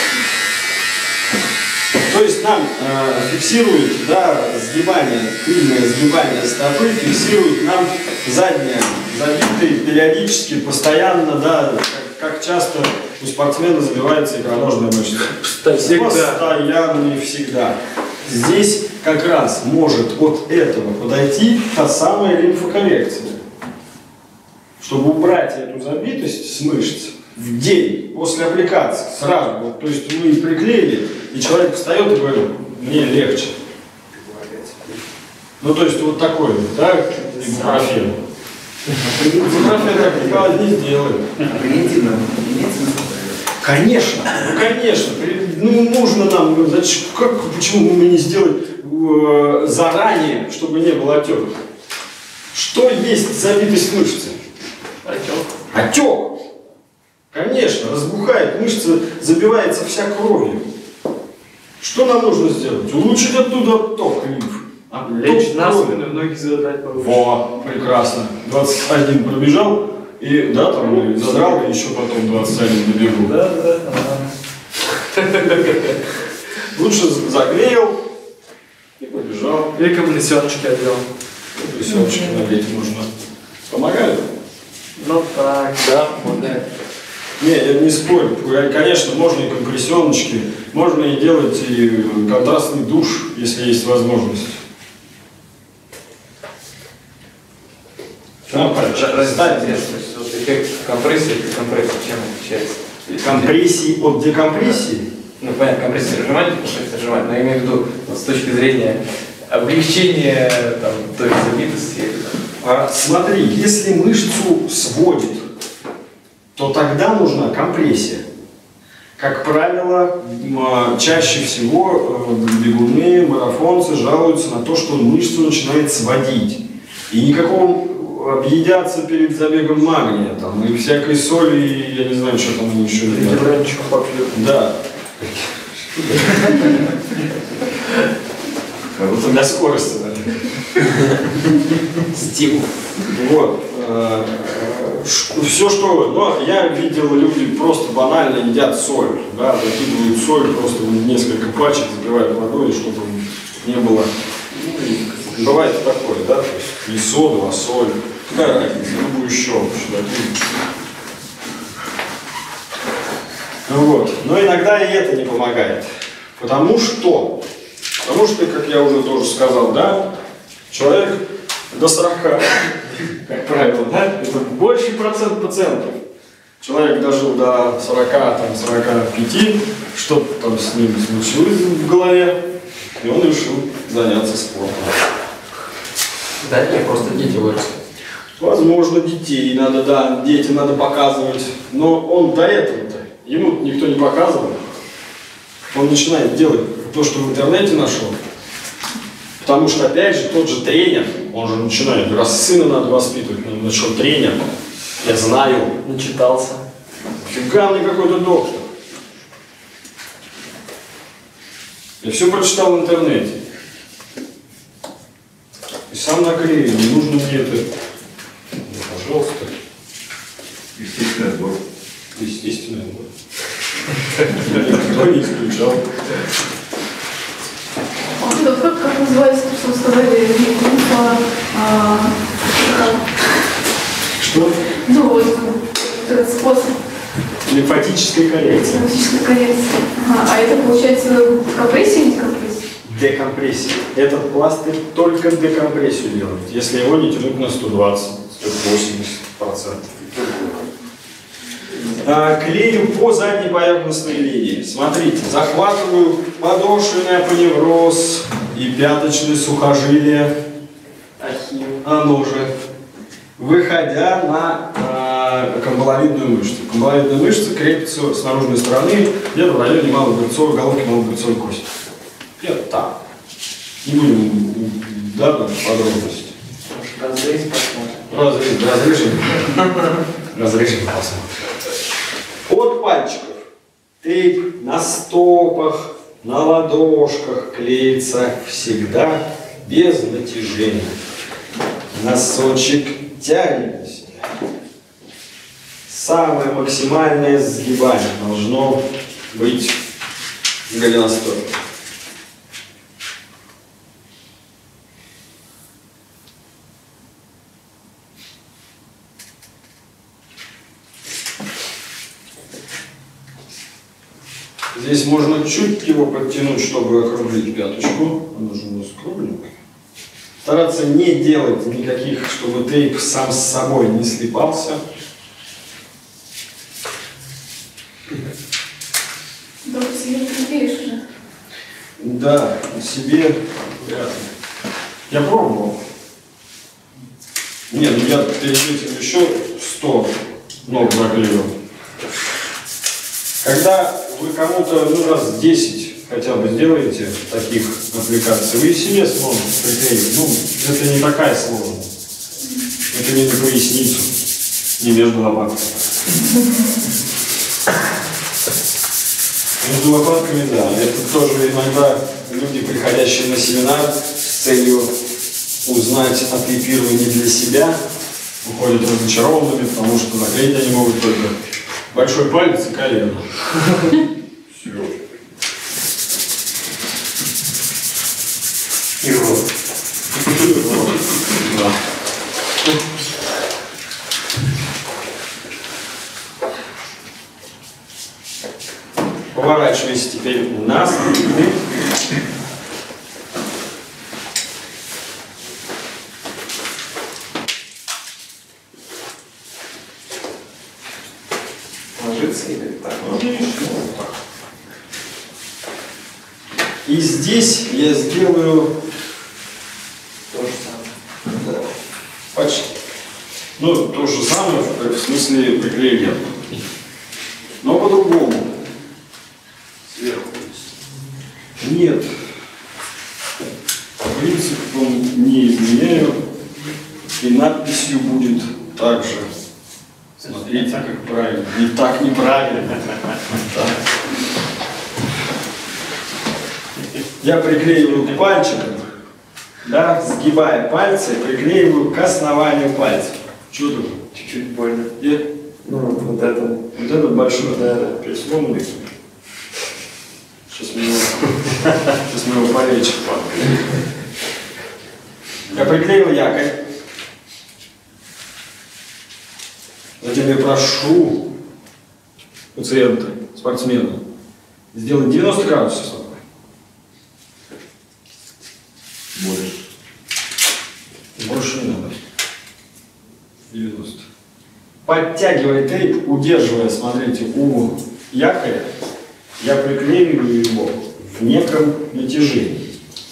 S1: То есть нам э, фиксирует, да, сгибание, тыльное сгибание стопы, фиксирует нам заднее, забитые периодически, постоянно, да, как, как часто у спортсмена забивается икроножная мышца.
S8: Всегда.
S1: Постоянно и всегда. Здесь как раз может от этого подойти та самая лимфокоррекция. Чтобы убрать эту забитость с мышц в день после аппликации, сразу. Вот, то есть мы приклеили, и человек встает и говорит, мне легче. Ну, то есть вот такой вот, да, ибупрофен. Ибупрофен так никогда не сделает.
S10: Превентивно имеется?
S1: Конечно, ну конечно. Ну, нужно нам, зачем, как, почему мы не сделать э, заранее, чтобы не было отеков? Что есть забитость мышцы?
S8: Отек.
S1: Отек. Конечно, разбухает мышца, забивается вся кровью. Что нам нужно сделать? Улучшить оттуда отток лимф.
S8: Лечь на спину, ноги задать повыше.
S1: Во, прекрасно. двадцать один пробежал, и да, там и задрал, и еще потом двадцать один добегу.
S8: Да, да, да.
S1: Лучше загрел и побежал.
S8: Или компрессионочки одел.
S1: Компрессионочки надеть нужно. Помогает?
S8: Ну так, да, помогает.
S1: Не, я не спорю. Конечно, можно и компрессионочки, можно и делать и контрастный душ, если есть возможность. Ну,
S8: Разница, эффект компрессии и компрессии чем отличается?
S1: Компрессии от декомпрессии?
S8: Ну, понятно, компрессия разжимать, компрессия разжимать, но я имею в виду вот, с точки зрения облегчения там, той забитости.
S1: А, смотри, если мышцу сводит то тогда нужна компрессия. Как правило, чаще всего бегуны, марафонцы жалуются на то, что мышцу начинает сводить. И никакого объедаться перед забегом магния, там, и всякой соли, и я не знаю, что там они еще делают. Да. Как будто для скорости, да. Стимул. Вот. Все что, но я видел, люди просто банально едят соль, да, закидывают соль просто в несколько пачек, запивают водой, чтобы не было, ну, бывает такое, да, то есть не соду, а соль, какая разница, любую щелку сюда кинуть. Ну вот, но иногда и это не помогает, потому что, потому что, как я уже тоже сказал, да, человек до сорока, как правило, да, это больший процент пациентов. Человек дожил до сорока, там, сорока пяти, что-то там с ним случилось в голове, и он решил заняться спортом.
S8: Да, нет, просто дети вырастут.
S1: Возможно, детей надо, да, детям надо показывать, но он до этого-то, ему никто не показывал. Он начинает делать то, что в интернете нашел. Потому что, опять же, тот же тренер, он же начинает, раз сына надо воспитывать, он начал тренер, я знаю.
S8: Начитался.
S1: Фиганный какой-то доктор. Я все прочитал в интернете. И сам наклеил, не нужно мне это. Ну, пожалуйста.
S2: Естественный отбор.
S1: Естественный отбор. Никто не исключал.
S6: Как, как называется, что вы сказали, лимфа, а,
S1: что?
S6: Ну, вот этот способ.
S1: Лимфатическая коррекция.
S6: Лимфатическая коррекция. Ага. А это получается компрессия или декомпрессия?
S1: Декомпрессия. Этот пластырь только декомпрессию делает, если его не тянуть на сто двадцать — сто восемьдесят процентов. А, клею по задней поверхностной линии. Смотрите, захватываю подошвенный апоневроз и пяточные сухожилия, оно же, выходя на а, камбаловидную мышцу. Камбаловидная мышца крепится с наружной стороны, где-то в районе малобрюцовой головки, малобрюцовой кости. Где-то там. Не будем вдаваться в подробности.
S8: Разрез посмотрим.
S1: Разрез, разрежем. Разрежем, посмотрим. От пальчиков тейп на стопах, на ладошках клеится всегда без натяжения. Носочек тянет на себя. Самое максимальное сгибание должно быть в голеностопе. Здесь можно чуть его подтянуть, чтобы округлить пяточку. Она же у нас кругленькая. Стараться не делать никаких, чтобы тейп сам с собой не слипался.
S6: Да, себе клеишь уже.
S1: Да, себе вряд ли. Я пробовал. Нет, ну я перед этим еще сто ног наклеил. Когда вы кому-то ну, раз десять хотя бы сделаете таких аппликаций, вы и себе сможете приклеить. Ну, это не такая сложность. Это не на поясницу, не между лопатками. Между лопатками, да. Это тоже иногда люди, приходящие на семинар с целью узнать о тейпировании для себя, уходят разочарованными, потому что наклеить они могут только большой палец и колено.
S5: И рот.
S1: Да. Поворачивайся теперь на спину.
S8: Ложится или так?
S1: И здесь я сделаю
S8: то же самое.
S1: да, почти. Ну, то же самое, в смысле приклеения. Но по-другому.
S5: Сверху.
S1: Нет. Принцип не изменяю. И надписью будет так же. Смотрите, как правильно. Не так неправильно. Я приклеиваю к пальчикам, да, сгибая пальцы, приклеиваю к основанию пальца. Что тут?
S8: Чуть-чуть больно.
S1: Где?
S8: Ну, вот это.
S1: Вот этот большой, да, переломный. Сейчас мы его, сейчас мы его полечим. Я приклеил якорь. Затем я прошу пациента, спортсмена, сделать девяносто градусов с собой. Больше. Больше не надо. девяносто. Подтягивая тейп, удерживая, смотрите, у якоря, я приклеиваю его в неком натяжении.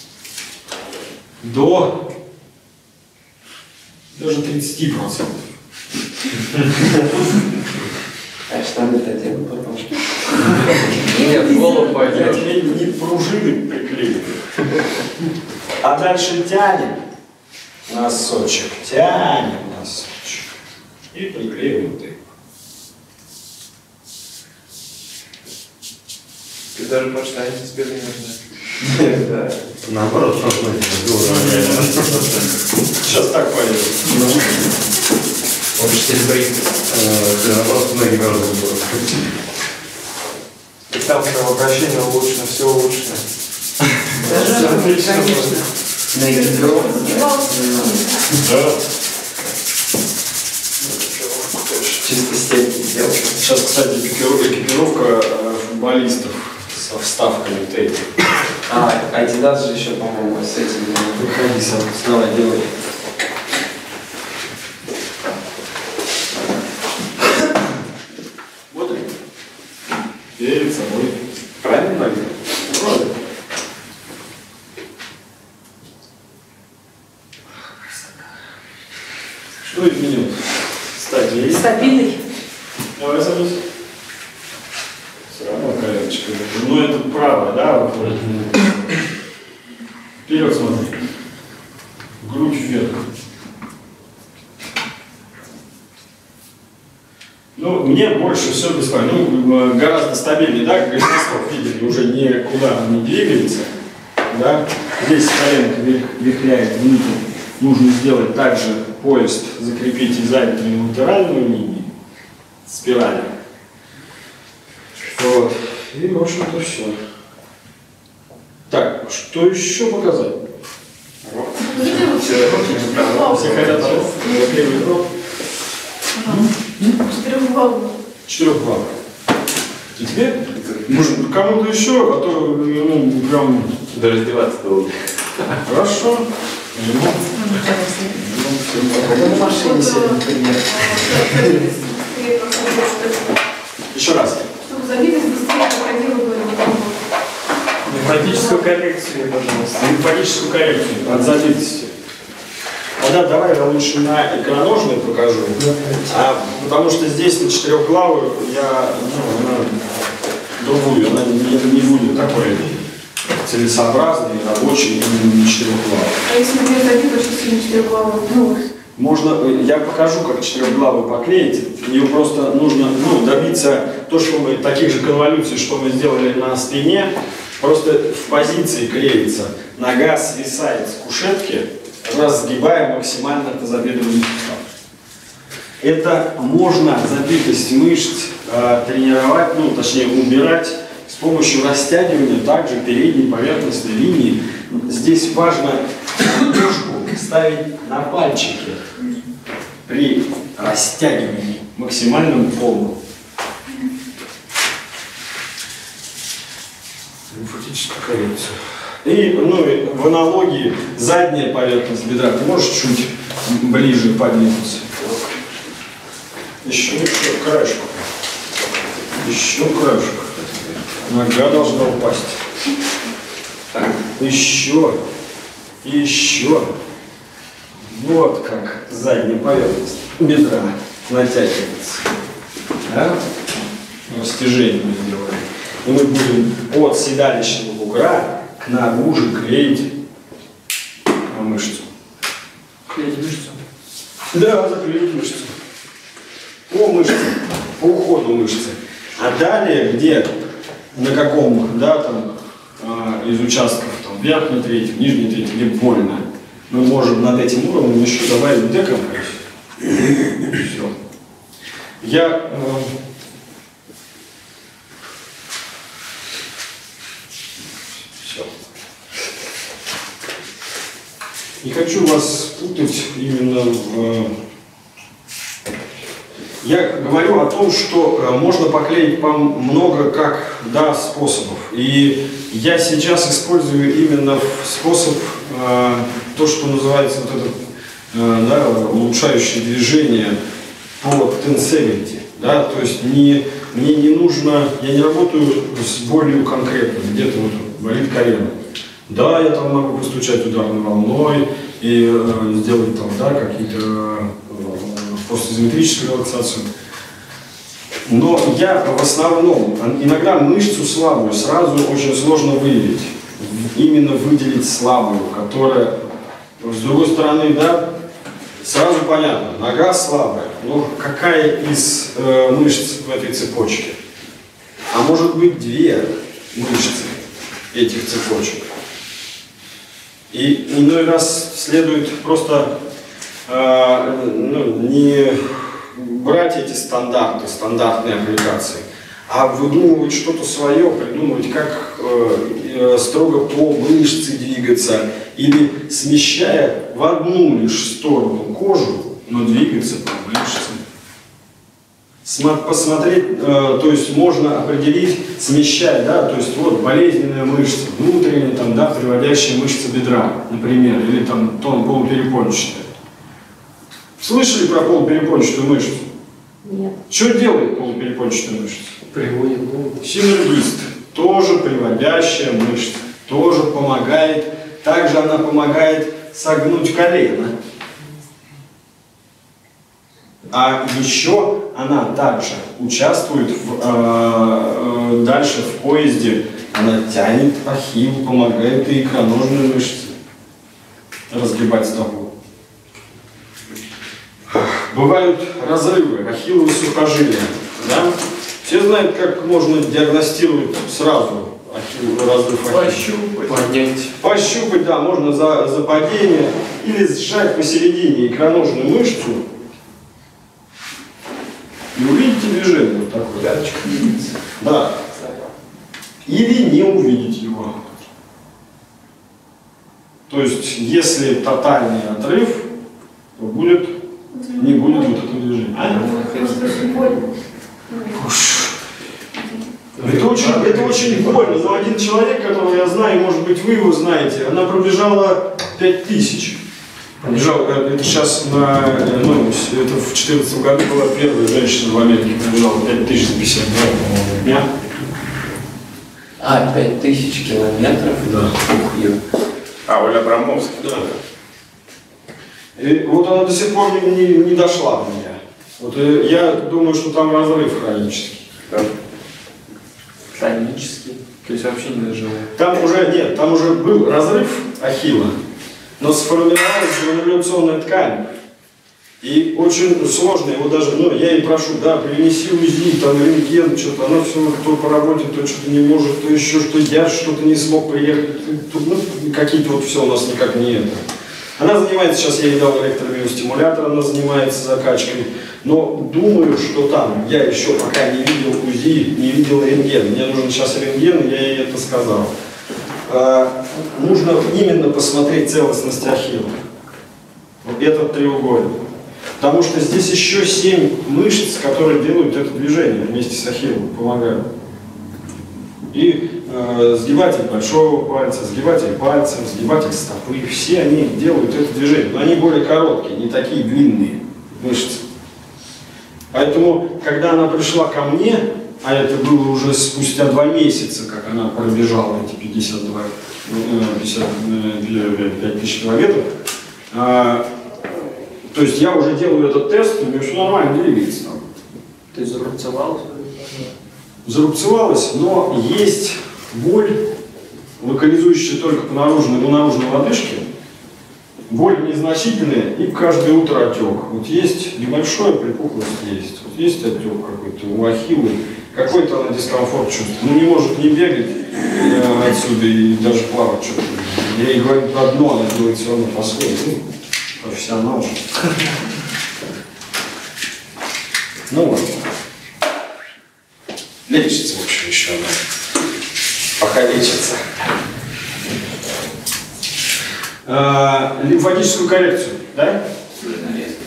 S1: До даже тридцати процентов.
S8: А штаны-то делают потом.
S3: Нет, голову пойдет.
S1: Я не пружины приклеиваю. А дальше тянем носочек, тянем носочек и приклеиваем тейп.
S8: Ты даже по штане себе не нужно. Да.
S5: Наоборот, просто
S1: Сейчас так пойдет.
S5: Он же теперь наоборот, ноги гораздо будут.
S8: И там кровообращение улучшено, все улучшено.
S6: Даже
S8: Отлично.
S5: На экипировку.
S1: Да.
S8: Чисто степень сделал.
S1: Сейчас, кстати, экипировка, экипировка футболистов со вставками тейпа.
S8: А, Adidas же еще, по-моему, с этим.
S1: Выходи сам, давай, делай. Вот он. Перед собой.
S5: Правильно, Марина?
S1: Правильно. Что изменилось? Кстати, есть?
S6: Стабильный.
S1: Давай садись. Все равно коленочка. Ну, это правое, да? Выходит? Вперед смотри. Грудь вверх. Ну, мне больше все беспокоит. Ну, гораздо стабильнее, да? Голеноскоп, видели, уже никуда не двигается. Да? Здесь коленка вихляет внутрь. Нужно сделать также поезд, закрепить и заднюю и латеральную линию. Спирали. Вот. И, в общем-то, все. Так, что еще показать? Все хотят заклеивать рот.
S6: Четырехугольный.
S1: Четырехглавый. Теперь, может, кому-то еще, а то, ну, прям...
S5: Да раздеваться долго.
S1: Хорошо.
S8: На машине сегодня пример.
S1: Еще раз.
S6: Чтобы забитость быстрее проходила бы.
S3: Лимфатическую коррекцию, пожалуйста.
S1: Лимфатическую коррекцию от забитости. Тогда давай я лучше на икроножную покажу. А, потому что здесь на четырехглавую я, ну, она другую, она не, не будет такой целесообразной, рабочей, не четырехглавой.
S6: А если у меня забит очень сильно четырехугольный? Ну,
S1: Можно, я покажу, как четырехглавую поклеить. Ее просто нужно, ну, добиться то, что мы, таких же конволюций, что мы сделали на спине, просто в позиции клеится. Нога свисает с кушетки, разгибая максимально тазобедренный сустав. Это можно забитость мышц э, тренировать, ну, точнее, убирать с помощью растягивания также передней поверхностной линии. Здесь важно ножку ставить на пальчики при растягивании максимальным полным. Лимфатическую коррекцию. И, ну, и в аналогии задняя поверхность бедра. Ты можешь чуть ближе подвинуться? Еще, еще краешек. Еще краешек. Нога должна упасть. Так, еще. Еще. Вот как задняя поверхность. бедра натягивается. Да? Растяжение мы сделаем. И мы будем от седалищного бугра к наружу клеить мышцу.
S3: Клеить мышцу?
S1: Да, заклеить мышцу. По мышце, по уходу мышцы. А далее, где, на каком, да, там, э, из участков, там, верхний третий, нижний третий, где больно, мы можем над этим уровнем еще добавить декомпрессию. Все. Я э, все. Не хочу вас путать именно в... Я говорю о том, что можно поклеить по много как, да, способов. И я сейчас использую именно способ, э, то, что называется вот это, э, да, улучшающее движение по тенсивити. Да? То есть не, мне не нужно, я не работаю с болью конкретно, где-то вот болит колено. Да, я там могу постучать ударной волной и э, сделать там, да, какие-то э, постизометрическую релаксацию. Но я в основном, иногда мышцу слабую сразу очень сложно выявить. Именно выделить слабую, которая, с другой стороны, да, сразу понятно, нога слабая, но какая из э, мышц в этой цепочке? А может быть две мышцы этих цепочек. И иной раз следует просто э, ну, не брать эти стандарты, стандартные аппликации, а выдумывать что-то свое, придумывать, как э, э, строго по мышце двигаться, или смещая в одну лишь сторону кожу, но двигаться по мышце. Посмотреть, э, то есть можно определить, смещая, да, то есть вот болезненная мышца, внутренняя, там, да, приводящая мышца бедра, например, или там тон полуперепончатая. Слышали про полуперепончатую мышцу?
S9: Нет.
S1: Что делает полуперепончатая мышца?
S3: Приводит голову.
S1: Синергист, тоже приводящая мышца, тоже помогает, также она помогает согнуть колено. А еще она также участвует в, э, э, дальше в поезде, она тянет ахилл, помогает и икроножные мышцы разгибать стопу. Бывают разрывы ахиллового сухожилия. Да? Все знают, как можно диагностировать сразу ахилл, разрыв ахилла.
S3: Пощупать. Поднять.
S1: Пощупать, да, можно за, за падение или сжать посередине икроножную мышцу и увидите движение вот такое.
S3: Пяточка двигается.
S1: Да. Или не увидеть его. То есть, если тотальный отрыв, то будет, не будет вот этого движения. Это очень, это очень больно, но один человек, которого я знаю, может быть, вы его знаете, она пробежала пять тысяч. Пробежала, это сейчас на, ну, это в две тысячи четырнадцатом году была первая женщина в Америке, пробежала пять тысяч за пятьдесят два дня.
S8: А, пять тысяч километров?
S1: Да.
S5: А, Оля Абрамовская.
S1: Да. И вот она до сих пор не, не, не дошла до меня. Вот, я думаю, что там разрыв хронический.
S5: Да.
S3: Хронический. То есть вообще не доживает.
S1: Там уже нет, там уже был разрыв ахилла, но сформировалась грануляционная ткань. И очень сложно его даже, ну, я ей прошу, да, принеси УЗИ, там, рентген, что-то, она все, кто по работе, то что-то не может, то еще что, я что-то не смог приехать, тут, ну, какие-то вот все у нас никак не это. Она занимается, сейчас я ей дал электромиостимулятор, она занимается закачкой, но думаю, что там, я еще пока не видел УЗИ, не видел рентген, мне нужен сейчас рентген, я ей это сказал. А, нужно именно посмотреть целостность ахилла, вот этот треугольник. Потому что здесь еще семь мышц, которые делают это движение вместе с ахиллом, помогают. И э, сгибатель большого пальца, сгибатель пальца, сгибатель стопы, все они делают это движение. Но они более короткие, не такие длинные мышцы. Поэтому, когда она пришла ко мне, а это было уже спустя два месяца, как она пробежала эти пятьдесят два, пятьдесят пять тысяч километров, То есть я уже делаю этот тест, у меня все нормально двигается там.
S3: Ты зарубцевалась?
S1: Зарубцевалась, но есть боль, локализующая только по наружной, по наружной лодыжке. Боль незначительная и каждое утро отек. Вот есть небольшое, припухлость есть. Вот есть отек какой-то у ахиллы, какой-то она дискомфорт чувствует. Ну не может не бегать э, отсюда и даже плавать что-то. Я ей говорю одно, она делает все равно по-своему. Ну, профессионал. Ну вот. Лечится, в общем, еще она. Пока лечится. А, лимфатическую коррекцию, да?
S4: Уже нарезан.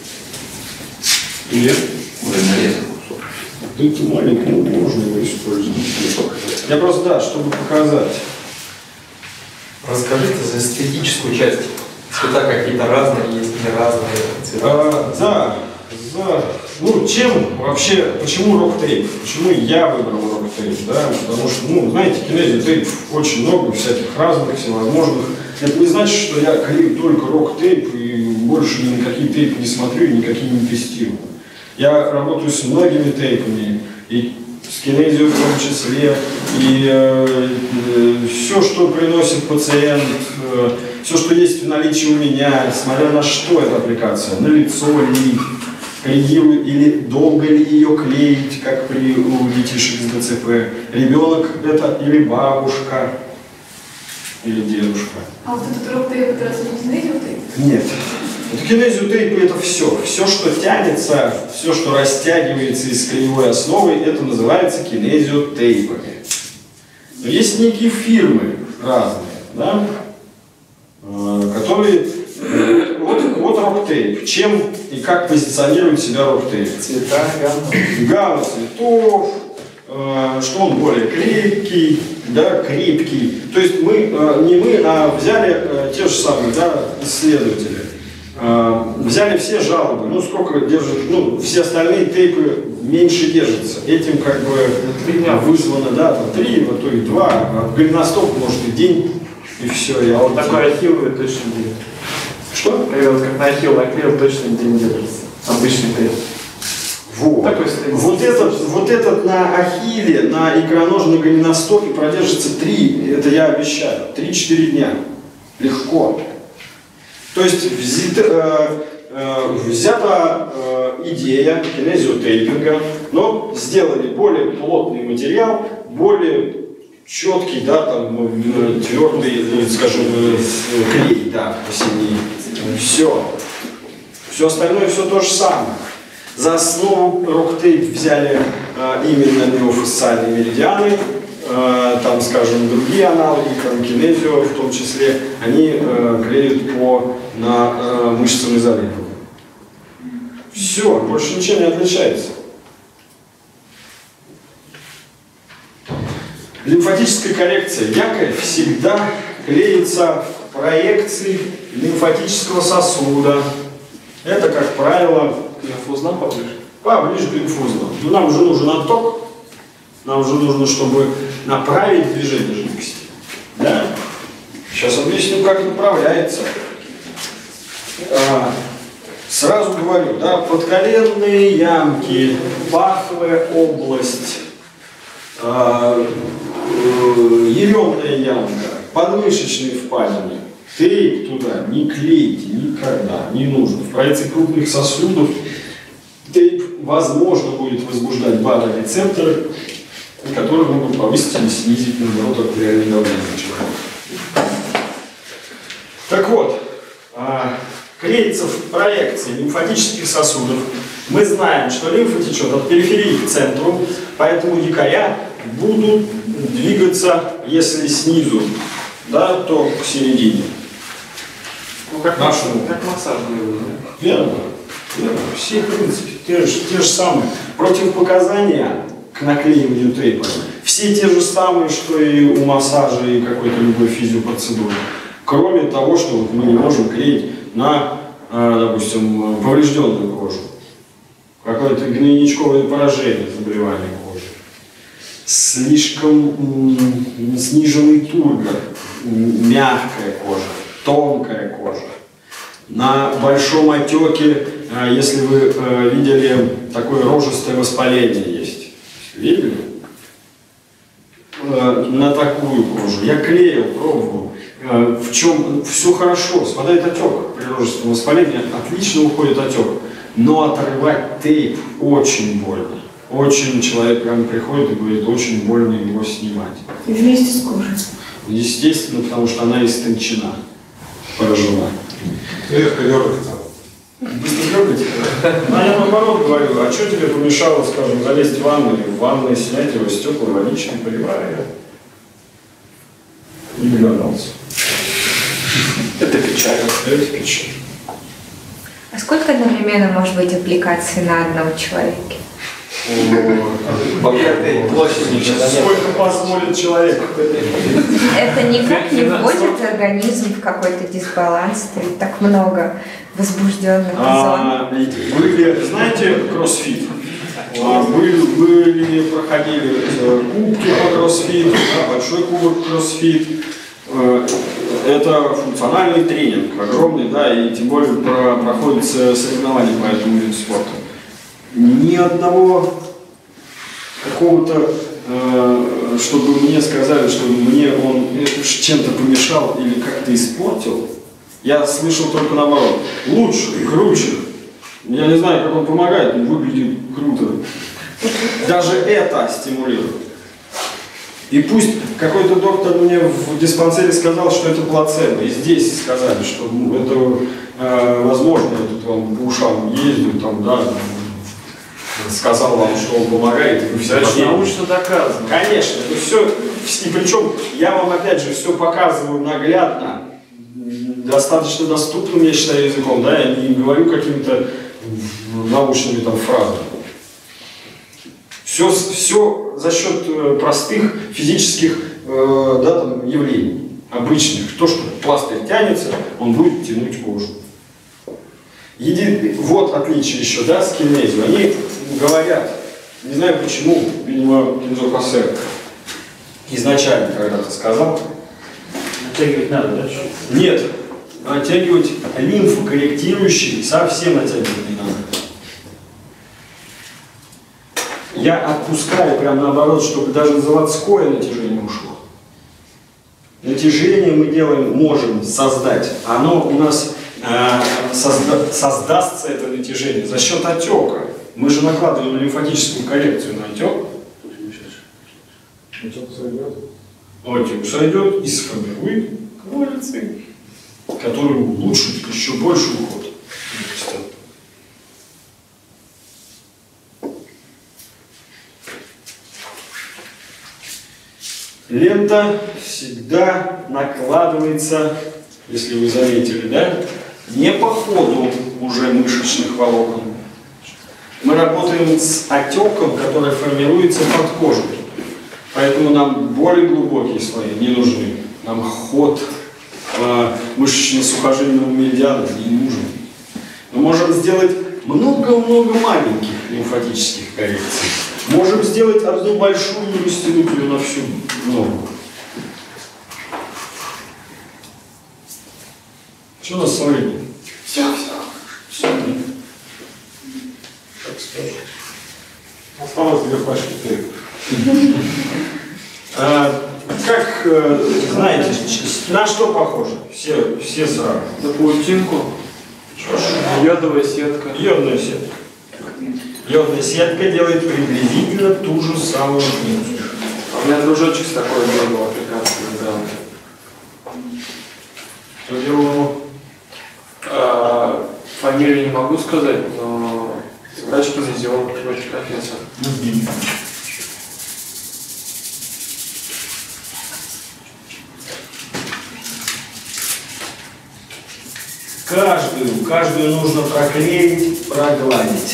S1: Нет.
S4: Уже нарезан кусок.
S1: Да это маленький, ну, можно его использовать. Я просто, да, чтобы показать.
S11: Расскажите за эстетическую часть. Цвета какие-то разные, есть не разные цвета.
S1: А, да, за, ну, чем вообще, почему рок-тейп? Почему я выбрал рок-тейп, да? Потому что, ну, знаете, кинезио-тейп очень много, всяких разных, всевозможных. Это не значит, что я клею только рок-тейп и больше ни на какие тейпы не смотрю и никакие не тестирую. Я работаю с многими тейпами, и с кинезио в том числе, и э, э, все, что приносит пациент, э, все, что есть в наличии у меня, смотря на что эта аппликация, на лицо ли, клею, или долго ли ее клеить, как при у детишек с ДЦП, ребенок это или бабушка, или дедушка.
S6: А вот этот рок-тейп, это разве не кинезио-тейп?
S1: Нет. Это кинезио-тейпы это все. Все, что тянется, все, что растягивается из клеевой основы, это называется кинезио-тейпами. Но есть некие фирмы разные, да, которые... Вот, вот рок-тейп. Чем и как позиционирует себя рок-тейп?
S3: Цвета, гамма.
S1: Гамма цветов, э, что он более крепкий, да, крепкий. То есть мы, э, не мы, а взяли э, те же самые, да, исследователи. Э, взяли все жалобы, ну сколько держит, ну все остальные тейпы меньше держатся. Этим как бы вызвано, да, там три, а то и два, а голеностоп может и день, и все.
S3: А вот такой ахилл точно будет.
S1: Что?
S3: Я вот как на ахилл наклеил, точно день держится. Обычный тейп.
S1: Вот. Вот, этот, вот этот на ахилле, на икроножном голеностопе продержится три, это я обещаю, три-четыре дня. Легко. То есть взята, э, э, взята э, идея кинезиотейпинга, но сделали более плотный материал, более четкий, да, там, твердый, скажем, клей, да, посильнее. Все. Все остальное все то же самое. За основу рок-тейп взяли э, именно миофасциальные меридианы, э, там, скажем, другие аналоги, там, кинезио в том числе, они э, клеят по, на э, мышцам изолированным. Все, больше ничем не отличается. Лимфатическая коррекция. Якорь всегда клеится в проекции лимфатического сосуда. Это, как правило,
S3: к инфузным поближе?
S1: Поближе к инфузным. Но нам уже нужен отток. Нам уже нужно, чтобы направить движение жидкости. Да? Сейчас объясню, как направляется. А, сразу говорю, да, подколенные ямки, паховая область, а, еремная ямка, подмышечные впадины. Тейп туда не клейте никогда, не нужно. В проекции крупных сосудов тейп, возможно, будет возбуждать барорецепторы, которые могут повысить или снизить, наоборот, артериальное давление человека. Так вот, клеится в проекции лимфатических сосудов. Мы знаем, что лимфа течет от периферии к центру, поэтому якоря будут двигаться, если снизу, да, то к середине.
S3: Ну, как,
S1: нашему.
S3: Как массаж делают, да?
S1: Верно. Верно. Все, в принципе, те же, те же самые. Противопоказания к наклеиванию тейпа все те же самые, что и у массажа и какой-то любой физиопроцедуры. Кроме того, что вот мы не можем клеить на, допустим, поврежденную кожу. Какое-то гнойничковое поражение, заболевание кожи. Слишком сниженный тургор, мягкая кожа, тонкая кожа. на большом отеке, если вы видели, такое рожистое воспаление есть. Видели? На такую кожу. Я клеил, пробовал. В чем все хорошо, спадает отек при рожественном воспалении, отлично уходит отек. Но отрывать тейп очень больно. Очень человек прям приходит и говорит, очень больно его снимать.
S6: И вместе с кожей.
S1: Естественно, потому что она истончена, поражена.
S2: Легко дергается.
S1: Быстро дергаете? А я наоборот говорю, а что тебе помешало, скажем, залезть в ванну и в ванной снять его стекла водичкой, поливая? Не догадался.
S3: Это печально.
S1: Это печально.
S12: А сколько одновременно может быть аппликаций на одном человеке?
S1: Сколько позволит человек?
S12: Это никак не вводит организм в какой-то дисбаланс, ведь так много возбужденных
S1: а,
S12: зон.
S1: Были, знаете, кроссфит? А, были, были, проходили кубки по кроссфиту, да, большой кубок кроссфит. Это функциональный тренинг, огромный, да, и тем более про, проходят соревнования по этому виду спорта. Ни одного какого-то, э, чтобы мне сказали, что мне он чем-то помешал или как-то испортил, я слышал только наоборот. Лучше, круче. Я не знаю, как он помогает, он выглядит круто. Даже это стимулирует. И пусть какой-то доктор мне в диспансере сказал, что это плацебо, и здесь сказали, что ну, это э, возможно, я тут вам по ушам ездил, там, да, сказал вам, что он помогает, и вы все
S3: Это научно доказано.
S1: Конечно, это все, и причем я вам опять же все показываю наглядно, достаточно доступным, я считаю, языком, да, я не говорю какими-то научными там фразами. Все, все за счет простых физических э, да, там, явлений, обычных. То, что пластырь тянется, он будет тянуть кожу. Еди... Вот отличие еще, да, с кинезией. Они говорят, не знаю почему, видимо, Кинзо Хосе изначально когда-то сказал.
S3: Натягивать надо, да?
S1: Нет, натягивать лимфокорректирующий совсем натягивать не надо. Я отпускаю прям наоборот, чтобы даже заводское натяжение ушло. Натяжение мы делаем, можем создать. Оно у нас э, созда создастся, это натяжение, за счет отека. Мы же накладываем лимфатическую коррекцию на отек. Отек сойдет. Отек сойдет и сформирует квалицин, который улучшит еще больше уход. Лента всегда накладывается, если вы заметили, да, не по ходу уже мышечных волокон. Мы работаем с отеком, который формируется под кожей. Поэтому нам более глубокие слои не нужны. Нам ход э, мышечно-сухожильного меридиана не нужен. Мы можем сделать много-много маленьких лимфатических коррекций. Можем сделать одну большую и растянуть ее на всю ногу. Что у нас с временем?
S2: Все, все. Все. Как скажешь. Осталось две пачки тейпа.
S1: Как, знаете, на что похоже? Все, все сразу.
S3: На паутинку. Йодовая сетка.
S1: Йодная сетка. Йодная сетка делает приблизительно ту же самую функцию.
S3: У меня дружочек с такой делал аппликацию сделал.
S1: Что делал его?
S3: А, фамилию не могу сказать, но врач-кинезиолог, врач-профессор.
S1: Каждую, каждую нужно проклеить, прогладить.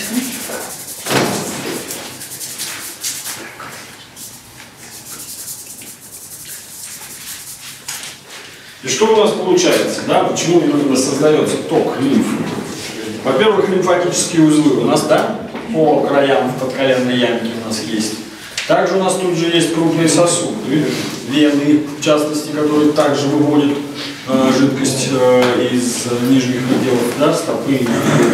S1: И что у нас получается, да? Почему именно создается ток лимфы? Во-первых, лимфатические узлы у нас, да, по краям в подколенной ямке у нас есть. Также у нас тут же есть крупные сосуды, вены, в частности, которые также выводят э, жидкость э, из нижних отделов, да, стопы и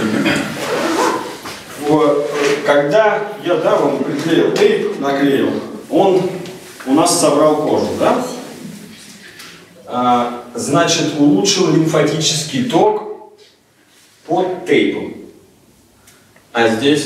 S1: вот. Когда я, да, вам приклеил тейп, наклеил, он у нас собрал кожу, да? А, значит, улучшил лимфатический ток под тейпом. А здесь?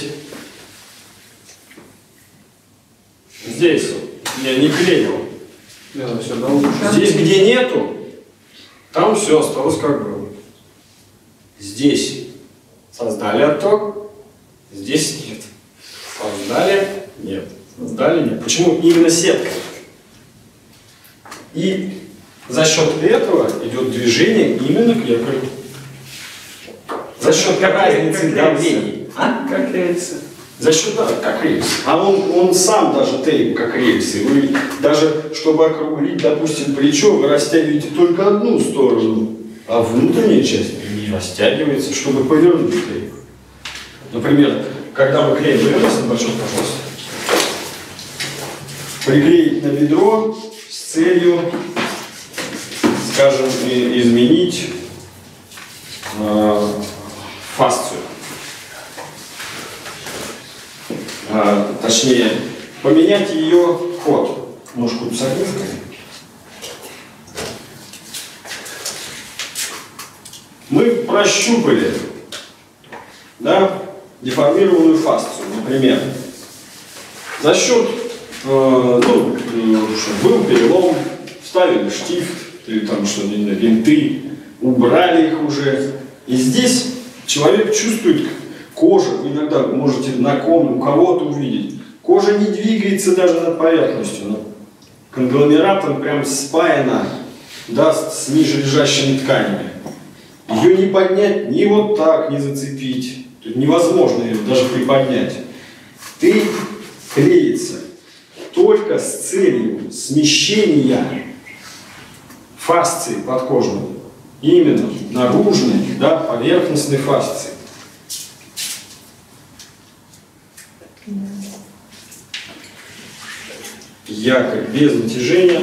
S1: Здесь я не клеил. Здесь, где нету, там все осталось как было. Здесь создали отток, здесь нет. Создали, нет. Создали, нет. Почему именно сетка? И за счет этого идет движение именно к якорю. За счет
S3: как
S1: разницы
S3: как
S1: давлений.
S3: А? Как рельсы.
S1: За счет, да, как рельсы. А он, он сам даже тейп как рельсы. Вы даже, чтобы округлить, допустим, плечо, вы растягиваете только одну сторону, а внутренняя часть не растягивается, чтобы повернуть тейп. Например, когда мы клеим, вернемся на большой, пожалуйста. Приклеить на бедро с целью, скажем, изменить э, фасцию. А, точнее, поменять ее ход. Ножку согнуть. Мы прощупали, да, деформированную фасцию, например. За счет, э, ну, был перелом, вставили штифт, или там что-то, не знаю, бинты, убрали их уже. И здесь человек чувствует, кожа, вы иногда можете на ком, у кого-то увидеть, кожа не двигается даже над поверхностью, но конгломератом прям спаяна, да, с ниже лежащими тканями. Ее не поднять, ни вот так, не зацепить. Тут невозможно ее даже приподнять. Ты клеится только с целью смещения фасции подкожной, именно наружной, да, поверхностной фасции. Якорь без натяжения.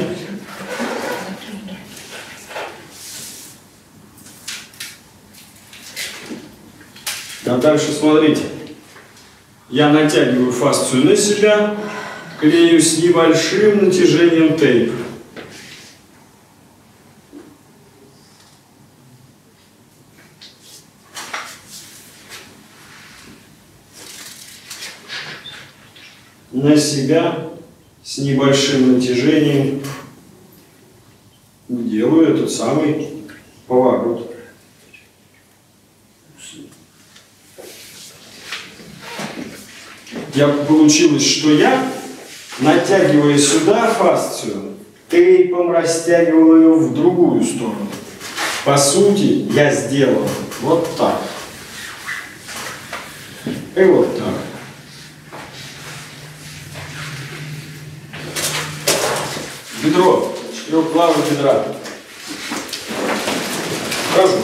S1: А дальше смотрите. Я натягиваю фасцию на себя, клею с небольшим натяжением тейп. На себя с небольшим натяжением делаю этот самый поворот. Я, получилось, что я, натягивая сюда фасцию, тейпом растягивал ее в другую сторону. По сути, я сделал вот так. И вот так. Бедро, четырехглавое бедра. Покажу.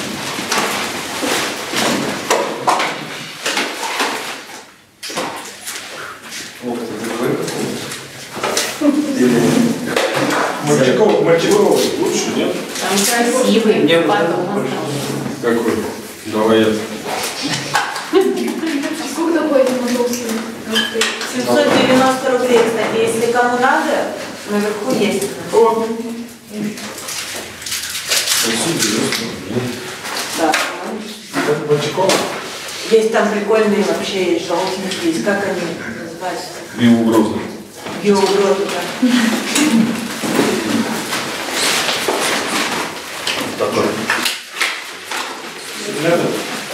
S1: Мальчиков, мальчиков лучше, нет?
S7: Там красивый,
S3: Нет,
S7: потом.
S1: Какой? Давай я.
S6: Сколько такой толстый?
S7: семьсот девяносто рублей, кстати, если кому надо, наверху есть.
S1: О.
S7: Да.
S1: Это Мальчикова?
S7: Есть там прикольные вообще желтенькие, есть, как они называются?
S1: Биоугроза.
S7: Биоугроза, да.
S1: Такой.
S2: Это?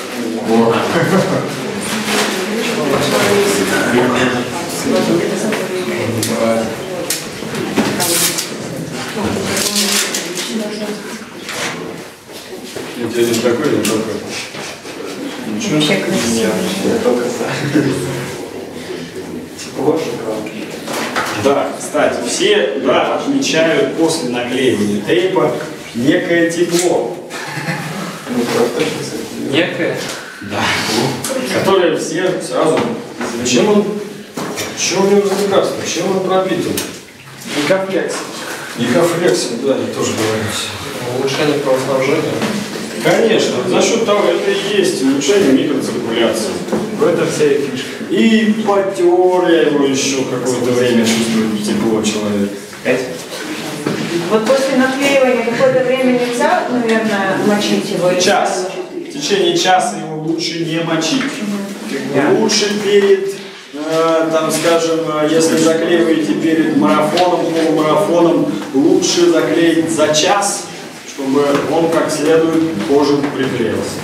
S1: Интересно, такой или такой? Ничего.
S12: Вообще красиво.
S8: Только за. Тепло, шоколад.
S1: Да, кстати, все, да, отмечают после наклеивания тейпа некое тепло.
S8: Ну, правда, точно.
S3: Некое.
S1: Да. Которое все сразу. Зачем он? Что у него за лекарство? Чем он пропитан?
S3: Инкомплекс.
S1: Икофлексинг, да, тоже говорится.
S11: Улучшение кровоснабжения.
S1: Конечно, за счет того, это и есть улучшение микроциркуляции.
S3: В этом вся и фишка.
S1: И потер я его еще какое-то время, чувствую тепло человека.
S7: Вот после наклеивания какое-то время нельзя, наверное, мочить его? или
S1: Час. В течение часа его лучше не мочить. Лучше перед, э, там, скажем, если заклеиваете перед марафоном, полумарафоном, лучше заклеить за час, чтобы он как следует к коже приклеился.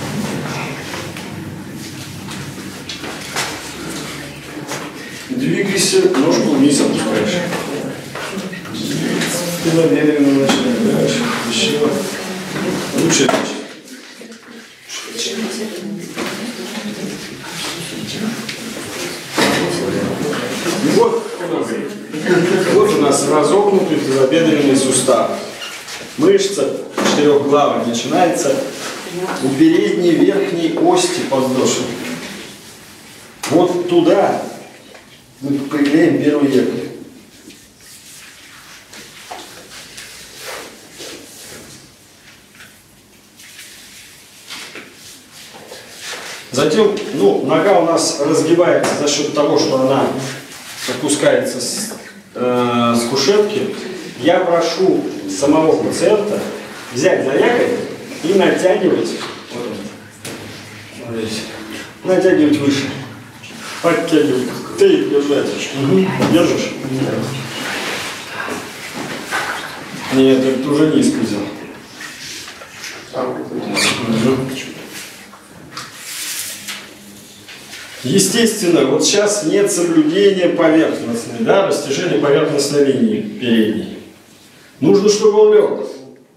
S1: Двигайся, ножку вниз опускаешь. И намеренно начинаешь. Еще. Лучше начать. Вот, вот у нас разогнутый тазобедренный сустав. Мышца четырехглавая начинается у передней верхней ости подвздошной. Вот туда мы приклеим первый якорь. Затем, ну, нога у нас разгибается за счет того, что она опускается с, э, с кушетки. Я прошу самого пациента взять за якорь и натягивать, вот, смотрите, натягивать выше, подтягивать, тейп держать. Угу. Держишь? Нет, это уже низко взял. Естественно, вот сейчас нет соблюдения поверхностной, да, растяжения поверхностной линии передней. Нужно, чтобы он лег.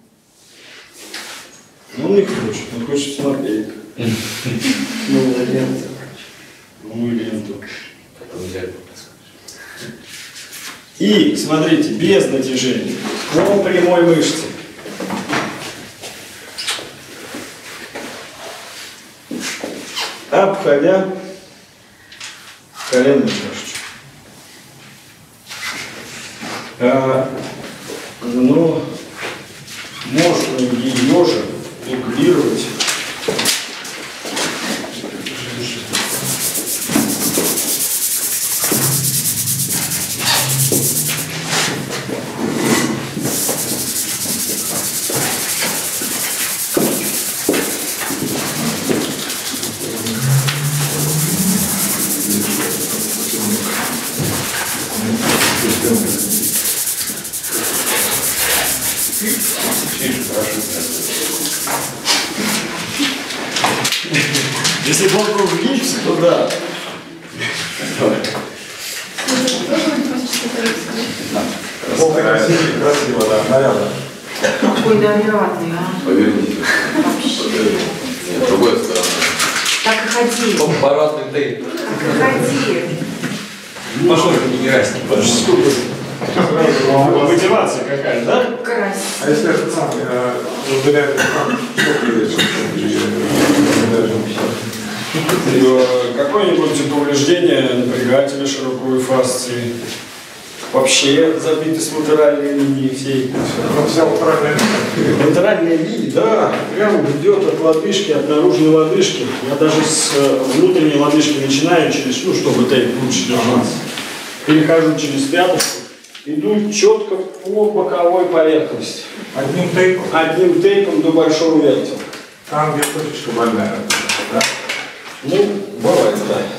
S1: Он не хочет, он хочет смотреть. Ну, ленту. Ну, ленту. И, смотрите, без натяжения, по прямой мышце. Обходя коленную чашечку. А, ну, можно ее же регулировать. Если бы он был в гипсе, то да.
S2: Красиво, да, нарядно.
S7: Какой невероятный, а?
S13: Поверните.
S7: Вообще.
S13: Нет, другая сторона.
S7: Так и ходи.
S11: Парадный тейп.
S7: Так и ходи.
S11: Пошел не герасник.
S1: Мотивация какая, да?
S7: Красиво.
S2: А если этот самый, удаляет, что придется?
S1: Какое-нибудь повреждение напрягателя широковой фасции. Вообще забиты с латеральной линии всей.
S2: Вся латеральная линия.
S1: Латеральная линия, да, прямо идет от лодыжки, от наружной лодыжки. Я даже с внутренней лодыжки начинаю через, ну, чтобы тейп лучше держался. Перехожу через пяточку, иду четко по боковой поверхности.
S2: Одним тейпом?
S1: Одним тейпом до большого вертела.
S2: Там, где точечка больная, да?
S1: Ну, бывает, да.